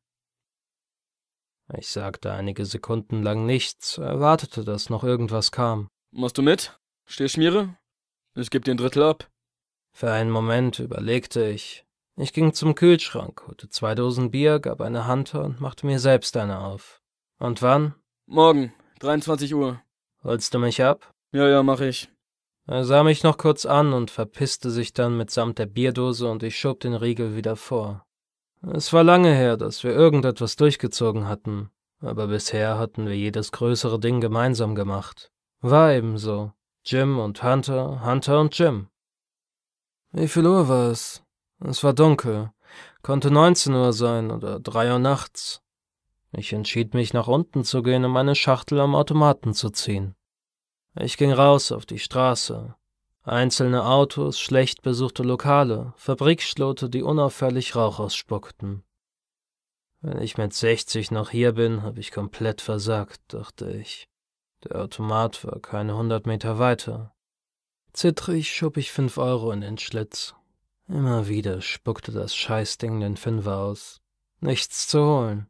Ich sagte einige Sekunden lang nichts, erwartete, dass noch irgendwas kam. Machst du mit? Stehschmiere? Ich geb dir ein Drittel ab. Für einen Moment überlegte ich. Ich ging zum Kühlschrank, holte zwei Dosen Bier, gab eine Hunter und machte mir selbst eine auf. Und wann? Morgen, dreiundzwanzig Uhr. Holst du mich ab? Ja, ja, mach ich. Er sah mich noch kurz an und verpisste sich dann mitsamt der Bierdose und ich schob den Riegel wieder vor. Es war lange her, dass wir irgendetwas durchgezogen hatten, aber bisher hatten wir jedes größere Ding gemeinsam gemacht. War eben so. Jim und Hunter, Hunter und Jim. Wie viel Uhr war es? Es war dunkel. Konnte neunzehn Uhr sein oder drei Uhr nachts. Ich entschied mich, nach unten zu gehen, um eine Schachtel am Automaten zu ziehen. Ich ging raus auf die Straße. Einzelne Autos, schlecht besuchte Lokale, Fabrikschlote, die unauffällig Rauch ausspuckten. Wenn ich mit sechzig noch hier bin, habe ich komplett versagt, dachte ich. Der Automat war keine hundert Meter weiter. Zittrig schob ich fünf Euro in den Schlitz. Immer wieder spuckte das Scheißding den Fünfer aus. Nichts zu holen.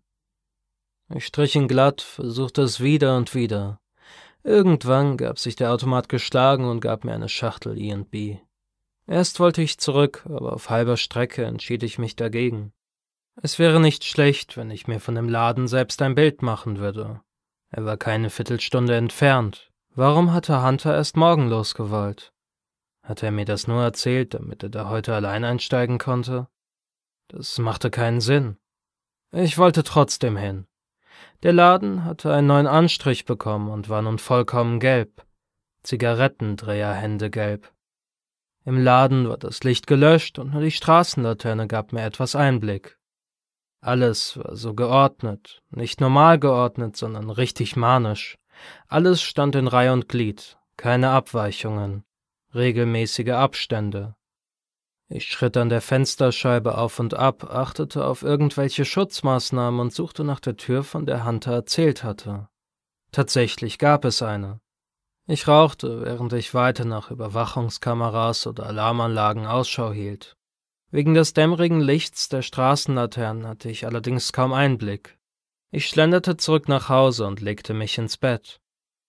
Ich strich ihn glatt, versuchte es wieder und wieder. Irgendwann gab sich der Automat geschlagen und gab mir eine Schachtel E und B. Erst wollte ich zurück, aber auf halber Strecke entschied ich mich dagegen. Es wäre nicht schlecht, wenn ich mir von dem Laden selbst ein Bild machen würde. Er war keine Viertelstunde entfernt. Warum hatte Hunter erst morgen losgewollt? Hatte er mir das nur erzählt, damit er da heute allein einsteigen konnte? Das machte keinen Sinn. Ich wollte trotzdem hin. Der Laden hatte einen neuen Anstrich bekommen und war nun vollkommen gelb. Zigarettendreherhände gelb. Im Laden war das Licht gelöscht und nur die Straßenlaterne gab mir etwas Einblick. Alles war so geordnet, nicht normal geordnet, sondern richtig manisch. Alles stand in Reihe und Glied, keine Abweichungen, regelmäßige Abstände. Ich schritt an der Fensterscheibe auf und ab, achtete auf irgendwelche Schutzmaßnahmen und suchte nach der Tür, von der Hunter erzählt hatte. Tatsächlich gab es eine. Ich rauchte, während ich weiter nach Überwachungskameras oder Alarmanlagen Ausschau hielt. Wegen des dämmerigen Lichts der Straßenlaternen hatte ich allerdings kaum Einblick. Ich schlenderte zurück nach Hause und legte mich ins Bett.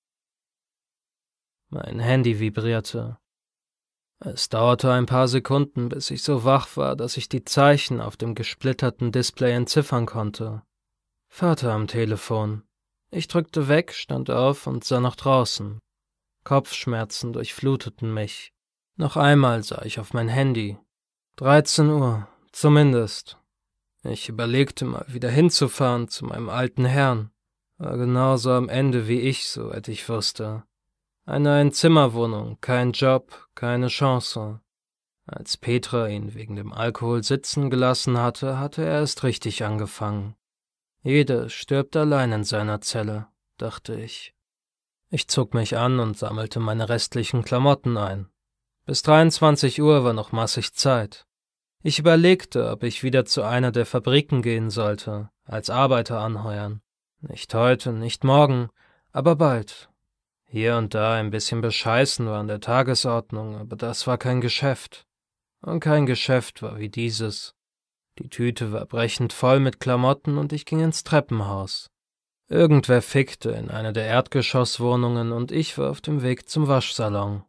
Mein Handy vibrierte. Es dauerte ein paar Sekunden, bis ich so wach war, dass ich die Zeichen auf dem gesplitterten Display entziffern konnte. Vater am Telefon. Ich drückte weg, stand auf und sah nach draußen. Kopfschmerzen durchfluteten mich. Noch einmal sah ich auf mein Handy. dreizehn Uhr, zumindest. Ich überlegte mal, wieder hinzufahren zu meinem alten Herrn. War genauso am Ende wie ich, soweit ich wusste. Eine Einzimmerwohnung, kein Job, keine Chance. Als Petra ihn wegen dem Alkohol sitzen gelassen hatte, hatte er erst richtig angefangen. Jeder stirbt allein in seiner Zelle, dachte ich. Ich zog mich an und sammelte meine restlichen Klamotten ein. Bis dreiundzwanzig Uhr war noch massig Zeit. Ich überlegte, ob ich wieder zu einer der Fabriken gehen sollte, als Arbeiter anheuern. Nicht heute, nicht morgen, aber bald. Hier und da ein bisschen bescheißen war an der Tagesordnung, aber das war kein Geschäft. Und kein Geschäft war wie dieses. Die Tüte war brechend voll mit Klamotten und ich ging ins Treppenhaus. Irgendwer fickte in einer der Erdgeschosswohnungen und ich war auf dem Weg zum Waschsalon.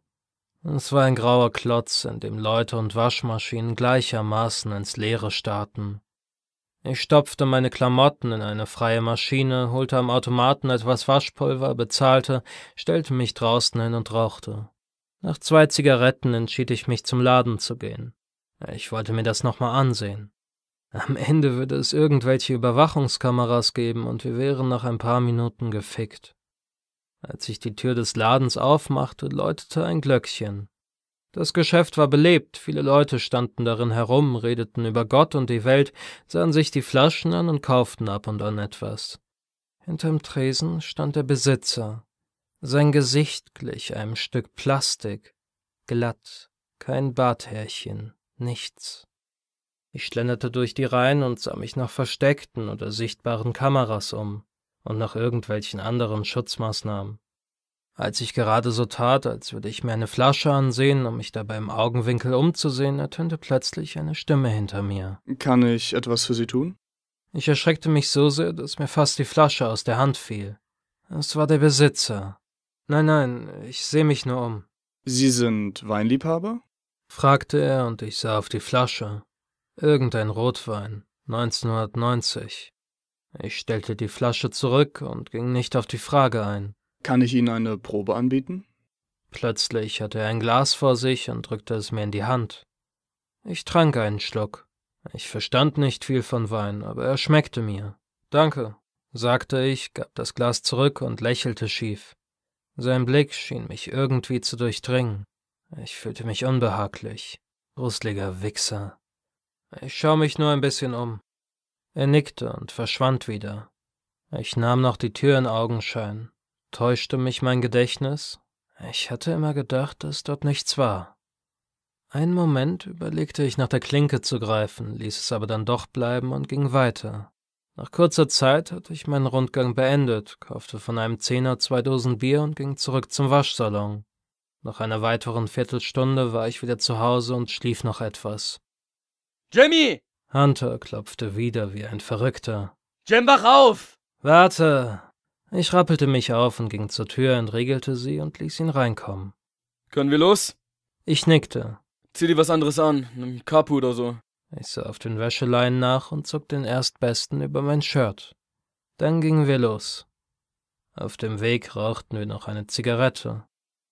Es war ein grauer Klotz, in dem Leute und Waschmaschinen gleichermaßen ins Leere starrten. Ich stopfte meine Klamotten in eine freie Maschine, holte am Automaten etwas Waschpulver, bezahlte, stellte mich draußen hin und rauchte. Nach zwei Zigaretten entschied ich mich, zum Laden zu gehen. Ich wollte mir das nochmal ansehen. Am Ende würde es irgendwelche Überwachungskameras geben und wir wären nach ein paar Minuten gefickt. Als ich die Tür des Ladens aufmachte, läutete ein Glöckchen. Das Geschäft war belebt, viele Leute standen darin herum, redeten über Gott und die Welt, sahen sich die Flaschen an und kauften ab und an etwas. Hinterm Tresen stand der Besitzer. Sein Gesicht glich einem Stück Plastik, glatt, kein Barthärchen, nichts. Ich schlenderte durch die Reihen und sah mich nach versteckten oder sichtbaren Kameras um und nach irgendwelchen anderen Schutzmaßnahmen. Als ich gerade so tat, als würde ich mir eine Flasche ansehen, um mich dabei im Augenwinkel umzusehen, ertönte plötzlich eine Stimme hinter mir. Kann ich etwas für Sie tun? Ich erschreckte mich so sehr, dass mir fast die Flasche aus der Hand fiel. Es war der Besitzer. Nein, nein, ich sehe mich nur um. Sie sind Weinliebhaber? Fragte er und ich sah auf die Flasche. Irgendein Rotwein, neunzehnhundertneunzig. Ich stellte die Flasche zurück und ging nicht auf die Frage ein. Kann ich Ihnen eine Probe anbieten? Plötzlich hatte er ein Glas vor sich und drückte es mir in die Hand. Ich trank einen Schluck. Ich verstand nicht viel von Wein, aber er schmeckte mir. Danke, sagte ich, gab das Glas zurück und lächelte schief. Sein Blick schien mich irgendwie zu durchdringen. Ich fühlte mich unbehaglich. Gruseliger Wichser. Ich schaue mich nur ein bisschen um. Er nickte und verschwand wieder. Ich nahm noch die Tür in Augenschein. Täuschte mich mein Gedächtnis? Ich hatte immer gedacht, dass dort nichts war. Einen Moment überlegte ich, nach der Klinke zu greifen, ließ es aber dann doch bleiben und ging weiter. Nach kurzer Zeit hatte ich meinen Rundgang beendet, kaufte von einem Zehner zwei Dosen Bier und ging zurück zum Waschsalon. Nach einer weiteren Viertelstunde war ich wieder zu Hause und schlief noch etwas. Jimmy! Hunter klopfte wieder wie ein Verrückter. Jim, wach auf! Warte! Ich rappelte mich auf und ging zur Tür, entriegelte sie und ließ ihn reinkommen. Können wir los? Ich nickte. Zieh dir was anderes an, einen Kapu oder so. Ich sah auf den Wäscheleinen nach und zog den Erstbesten über mein Shirt. Dann gingen wir los. Auf dem Weg rauchten wir noch eine Zigarette.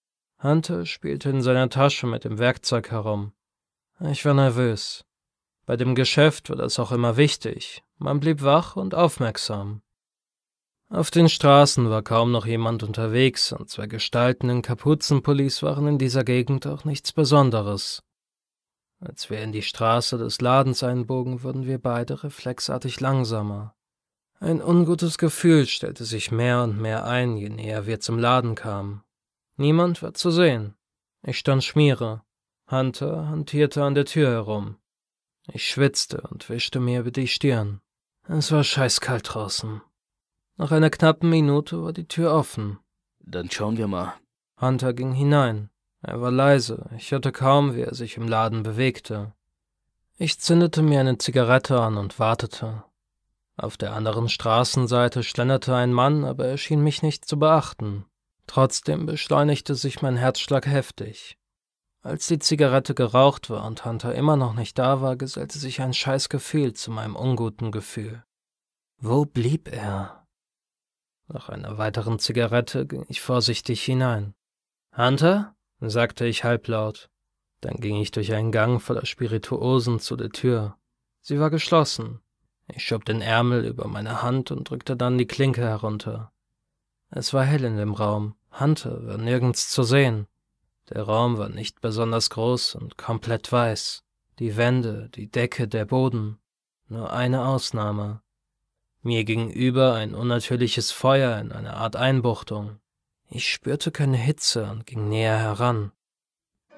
Hunter spielte in seiner Tasche mit dem Werkzeug herum. Ich war nervös. Bei dem Geschäft war das auch immer wichtig. Man blieb wach und aufmerksam. Auf den Straßen war kaum noch jemand unterwegs und zwei Gestalten in Kapuzenpullis waren in dieser Gegend auch nichts Besonderes. Als wir in die Straße des Ladens einbogen, wurden wir beide reflexartig langsamer. Ein ungutes Gefühl stellte sich mehr und mehr ein, je näher wir zum Laden kamen. Niemand war zu sehen. Ich stand Schmiere. Hunter hantierte an der Tür herum. Ich schwitzte und wischte mir über die Stirn. Es war scheißkalt draußen. Nach einer knappen Minute war die Tür offen. Dann schauen wir mal. Hunter ging hinein. Er war leise. Ich hörte kaum, wie er sich im Laden bewegte. Ich zündete mir eine Zigarette an und wartete. Auf der anderen Straßenseite schlenderte ein Mann, aber er schien mich nicht zu beachten. Trotzdem beschleunigte sich mein Herzschlag heftig. Als die Zigarette geraucht war und Hunter immer noch nicht da war, gesellte sich ein scheiß Gefühl zu meinem unguten Gefühl. Wo blieb er? Nach einer weiteren Zigarette ging ich vorsichtig hinein. »Hunter?« sagte ich halblaut. Dann ging ich durch einen Gang voller Spirituosen zu der Tür. Sie war geschlossen. Ich schob den Ärmel über meine Hand und drückte dann die Klinke herunter. Es war hell in dem Raum. Hunter war nirgends zu sehen. Der Raum war nicht besonders groß und komplett weiß. Die Wände, die Decke, der Boden. Nur eine Ausnahme. Mir gegenüber ein unnatürliches Feuer in einer Art Einbuchtung. Ich spürte keine Hitze und ging näher heran. Im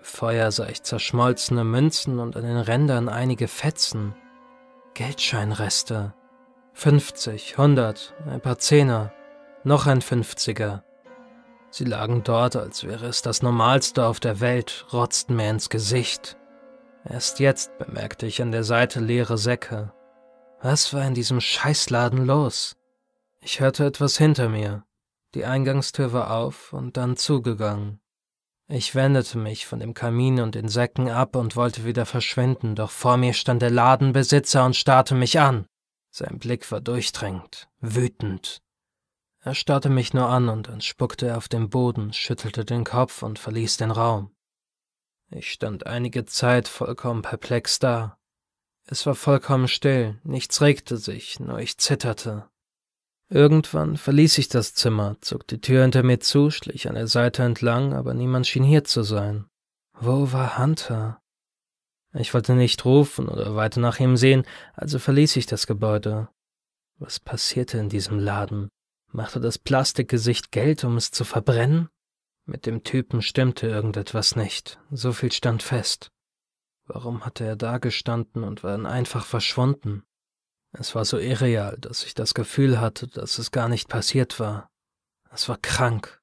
Feuer sah ich zerschmolzene Münzen und an den Rändern einige Fetzen. Geldscheinreste. fünfzig, hundert, ein paar Zehner, noch ein Fünfziger. Sie lagen dort, als wäre es das Normalste auf der Welt, rotzten mir ins Gesicht. Erst jetzt bemerkte ich an der Seite leere Säcke. Was war in diesem Scheißladen los? Ich hörte etwas hinter mir. Die Eingangstür war auf und dann zugegangen. Ich wendete mich von dem Kamin und den Säcken ab und wollte wieder verschwinden, doch vor mir stand der Ladenbesitzer und starrte mich an. Sein Blick war durchdringend, wütend. Er starrte mich nur an und dann spuckte er auf den Boden, schüttelte den Kopf und verließ den Raum. Ich stand einige Zeit vollkommen perplex da. Es war vollkommen still, nichts regte sich, nur ich zitterte. Irgendwann verließ ich das Zimmer, zog die Tür hinter mir zu, schlich an der Seite entlang, aber niemand schien hier zu sein. Wo war Hunter? Ich wollte nicht rufen oder weiter nach ihm sehen, also verließ ich das Gebäude. Was passierte in diesem Laden? Machte das Plastikgesicht Geld, um es zu verbrennen? Mit dem Typen stimmte irgendetwas nicht, so viel stand fest. Warum hatte er da gestanden und war dann einfach verschwunden? Es war so irreal, dass ich das Gefühl hatte, dass es gar nicht passiert war. Es war krank.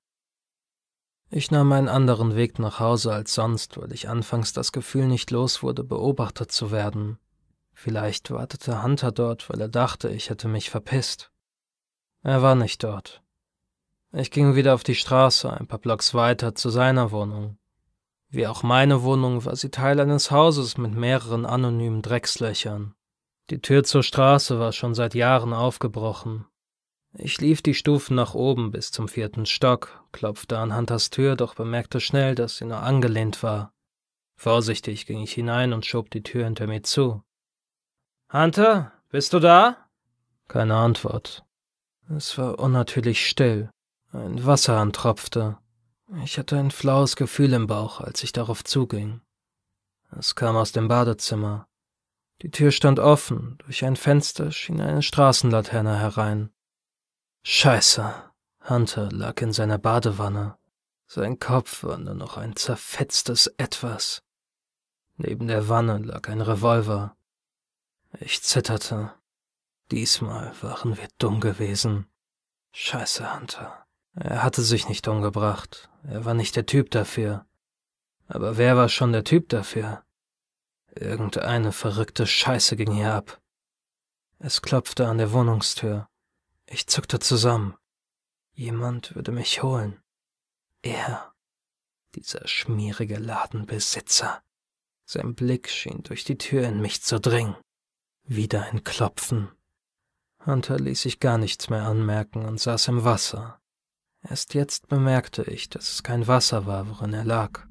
Ich nahm einen anderen Weg nach Hause als sonst, weil ich anfangs das Gefühl nicht los wurde, beobachtet zu werden. Vielleicht wartete Hunter dort, weil er dachte, ich hätte mich verpisst. Er war nicht dort. Ich ging wieder auf die Straße, ein paar Blocks weiter, zu seiner Wohnung. Wie auch meine Wohnung war sie Teil eines Hauses mit mehreren anonymen Dreckslöchern. Die Tür zur Straße war schon seit Jahren aufgebrochen. Ich lief die Stufen nach oben bis zum vierten Stock, klopfte an Hunters Tür, doch bemerkte schnell, dass sie nur angelehnt war. Vorsichtig ging ich hinein und schob die Tür hinter mir zu. »Hunter, bist du da?« Keine Antwort. Es war unnatürlich still. Ein Wasserhahn tropfte. Ich hatte ein flaues Gefühl im Bauch, als ich darauf zuging. Es kam aus dem Badezimmer. Die Tür stand offen, durch ein Fenster schien eine Straßenlaterne herein. Scheiße, Hunter lag in seiner Badewanne. Sein Kopf war nur noch ein zerfetztes Etwas. Neben der Wanne lag ein Revolver. Ich zitterte. Diesmal waren wir dumm gewesen. Scheiße, Hunter. Er hatte sich nicht umgebracht. Er war nicht der Typ dafür. Aber wer war schon der Typ dafür? Irgendeine verrückte Scheiße ging hier ab. Es klopfte an der Wohnungstür. Ich zuckte zusammen. Jemand würde mich holen. Er, dieser schmierige Ladenbesitzer. Sein Blick schien durch die Tür in mich zu dringen. Wieder ein Klopfen. Hunter ließ sich gar nichts mehr anmerken und saß im Wasser. Erst jetzt bemerkte ich, dass es kein Wasser war, worin er lag.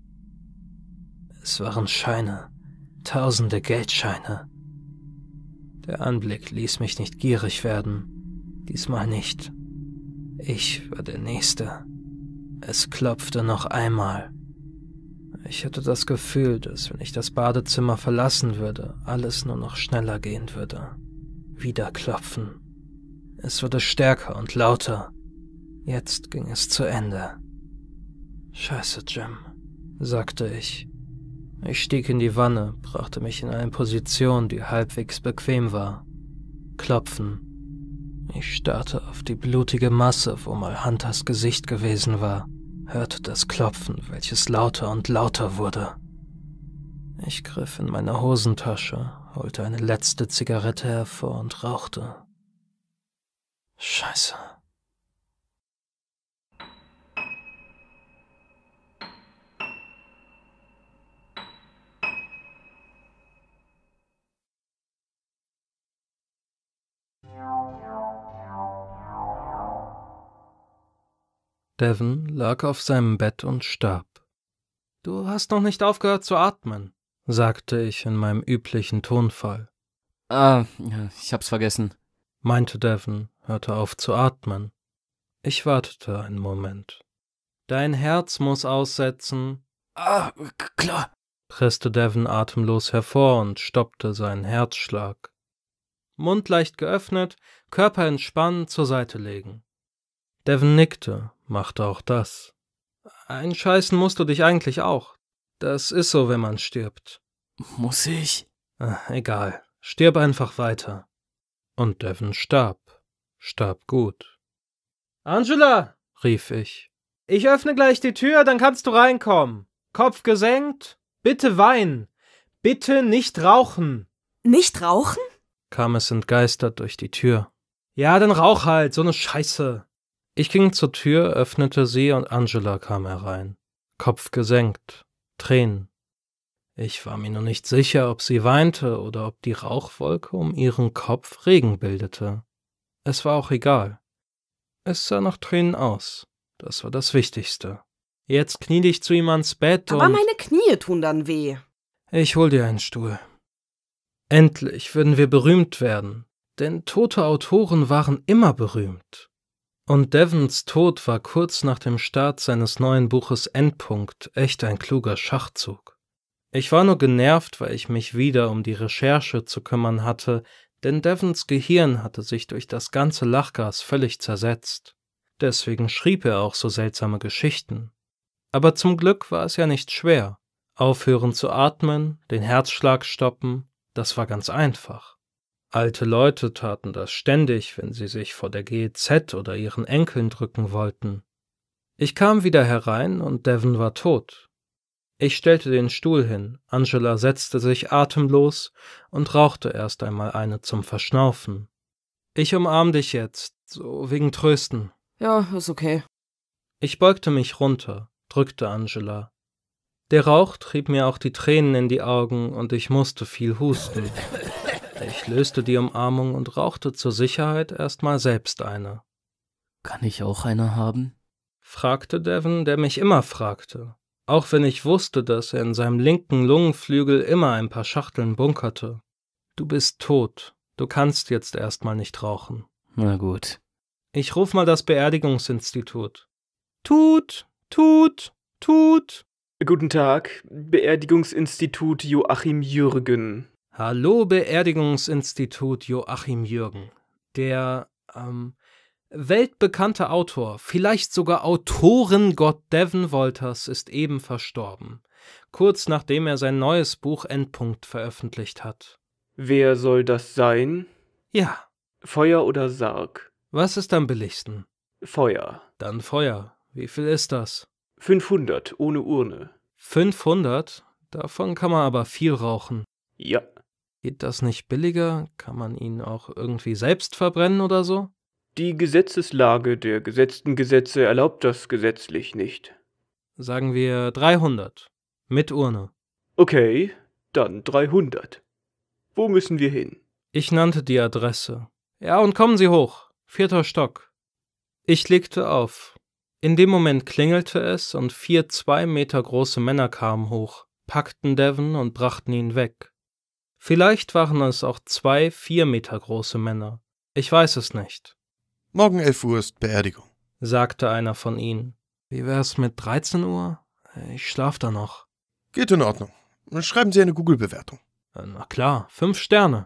Es waren Scheine. Tausende Geldscheine. Der Anblick ließ mich nicht gierig werden. Diesmal nicht. Ich war der Nächste. Es klopfte noch einmal. Ich hatte das Gefühl, dass wenn ich das Badezimmer verlassen würde, alles nur noch schneller gehen würde. Wieder klopfen. Es wurde stärker und lauter. Jetzt ging es zu Ende. »Scheiße, Jim«, sagte ich. Ich stieg in die Wanne, brachte mich in eine Position, die halbwegs bequem war. Klopfen. Ich starrte auf die blutige Masse, wo mal Hunters Gesicht gewesen war, hörte das Klopfen, welches lauter und lauter wurde. Ich griff in meine Hosentasche, holte eine letzte Zigarette hervor und rauchte. Scheiße. Devon lag auf seinem Bett und starb. »Du hast noch nicht aufgehört zu atmen«, sagte ich in meinem üblichen Tonfall. »Ah, ich hab's vergessen«, meinte Devon, hörte auf zu atmen. Ich wartete einen Moment. »Dein Herz muss aussetzen.« »Ah, klar«, presste Devon atemlos hervor und stoppte seinen Herzschlag. Mund leicht geöffnet, Körper entspannen, zur Seite legen. Devon nickte, machte auch das. »Einscheißen musst du dich eigentlich auch. Das ist so, wenn man stirbt. Muss ich? Ach, egal. Stirb einfach weiter. Und Devon starb. Starb gut. Angela, rief ich. Ich öffne gleich die Tür, dann kannst du reinkommen. Kopf gesenkt. Bitte weinen. Bitte nicht rauchen. Nicht rauchen? Kam es entgeistert durch die Tür. Ja, dann rauch halt, so ne Scheiße. Ich ging zur Tür, öffnete sie und Angela kam herein. Kopf gesenkt. Tränen. Ich war mir nur nicht sicher, ob sie weinte oder ob die Rauchwolke um ihren Kopf Regen bildete. Es war auch egal. Es sah nach Tränen aus. Das war das Wichtigste. Jetzt knie dich zu ihm ans Bett und... Aber meine Knie tun dann weh. Ich hol dir einen Stuhl. Endlich würden wir berühmt werden, denn tote Autoren waren immer berühmt. Und Devons Tod war kurz nach dem Start seines neuen Buches Endpunkt echt ein kluger Schachzug. Ich war nur genervt, weil ich mich wieder um die Recherche zu kümmern hatte, denn Devons Gehirn hatte sich durch das ganze Lachgas völlig zersetzt. Deswegen schrieb er auch so seltsame Geschichten. Aber zum Glück war es ja nicht schwer. Aufhören zu atmen, den Herzschlag stoppen, das war ganz einfach. Alte Leute taten das ständig, wenn sie sich vor der G E Z oder ihren Enkeln drücken wollten. Ich kam wieder herein und Devon war tot. Ich stellte den Stuhl hin, Angela setzte sich atemlos und rauchte erst einmal eine zum Verschnaufen. Ich umarm dich jetzt, so wegen Trösten. Ja, ist okay. Ich beugte mich runter, drückte Angela. Der Rauch trieb mir auch die Tränen in die Augen und ich musste viel husten. Ich löste die Umarmung und rauchte zur Sicherheit erstmal selbst eine. Kann ich auch eine haben? Fragte Devon, der mich immer fragte, auch wenn ich wusste, dass er in seinem linken Lungenflügel immer ein paar Schachteln bunkerte. Du bist tot, du kannst jetzt erstmal nicht rauchen. Na gut. Ich ruf mal das Beerdigungsinstitut. Tut, tut, tut. Guten Tag, Beerdigungsinstitut Joachim Jürgen. Hallo, Beerdigungsinstitut Joachim Jürgen. Der, ähm, weltbekannte Autor, vielleicht sogar Autorengott Devon Wolters ist eben verstorben. Kurz nachdem er sein neues Buch Endpunkt veröffentlicht hat. Wer soll das sein? Ja. Feuer oder Sarg? Was ist am billigsten? Feuer. Dann Feuer. Wie viel ist das? fünfhundert, ohne Urne. fünfhundert? Davon kann man aber viel rauchen. Ja. Geht das nicht billiger? Kann man ihn auch irgendwie selbst verbrennen oder so? Die Gesetzeslage der gesetzten Gesetze erlaubt das gesetzlich nicht. Sagen wir dreihundert. Mit Urne. Okay, dann dreihundert. Wo müssen wir hin? Ich nannte die Adresse. Ja, und kommen Sie hoch. Vierter Stock. Ich legte auf. In dem Moment klingelte es und vier zwei Meter große Männer kamen hoch, packten Devon und brachten ihn weg. Vielleicht waren es auch zwei vier Meter große Männer. Ich weiß es nicht. Morgen elf Uhr ist Beerdigung, sagte einer von ihnen. Wie wär's mit dreizehn Uhr? Ich schlaf da noch. Geht in Ordnung. Schreiben Sie eine Google-Bewertung. Na klar, fünf Sterne.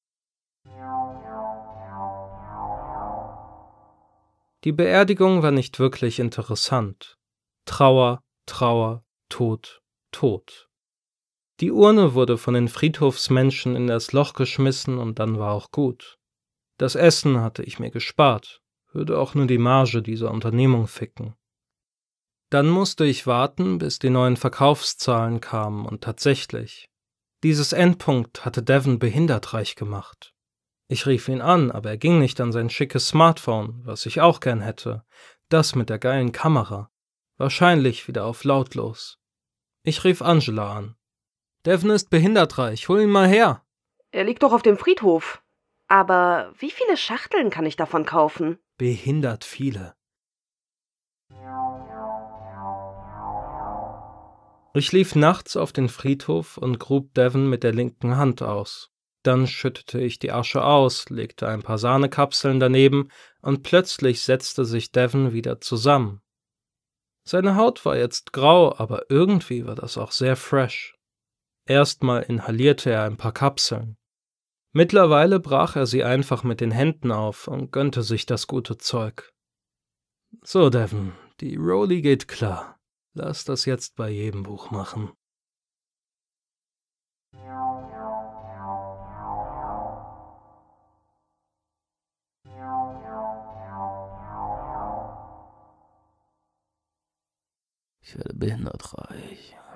Die Beerdigung war nicht wirklich interessant. Trauer, Trauer, Tod, Tod. Die Urne wurde von den Friedhofsmenschen in das Loch geschmissen und dann war auch gut. Das Essen hatte ich mir gespart, würde auch nur die Marge dieser Unternehmung ficken. Dann musste ich warten, bis die neuen Verkaufszahlen kamen und tatsächlich. Dieses Endpunkt hatte Devon behindertreich gemacht. Ich rief ihn an, aber er ging nicht an sein schickes Smartphone, was ich auch gern hätte. Das mit der geilen Kamera. Wahrscheinlich wieder auf lautlos. Ich rief Angela an. Devon ist behindertreich, hol ihn mal her. Er liegt doch auf dem Friedhof. Aber wie viele Schachteln kann ich davon kaufen? Behindert viele. Ich lief nachts auf den Friedhof und grub Devon mit der linken Hand aus. Dann schüttete ich die Asche aus, legte ein paar Sahnekapseln daneben und plötzlich setzte sich Devon wieder zusammen. Seine Haut war jetzt grau, aber irgendwie war das auch sehr fresh. Erstmal inhalierte er ein paar Kapseln. Mittlerweile brach er sie einfach mit den Händen auf und gönnte sich das gute Zeug. So, Devon, die Rolli geht klar. Lass das jetzt bei jedem Buch machen. Ich werde behindertreich.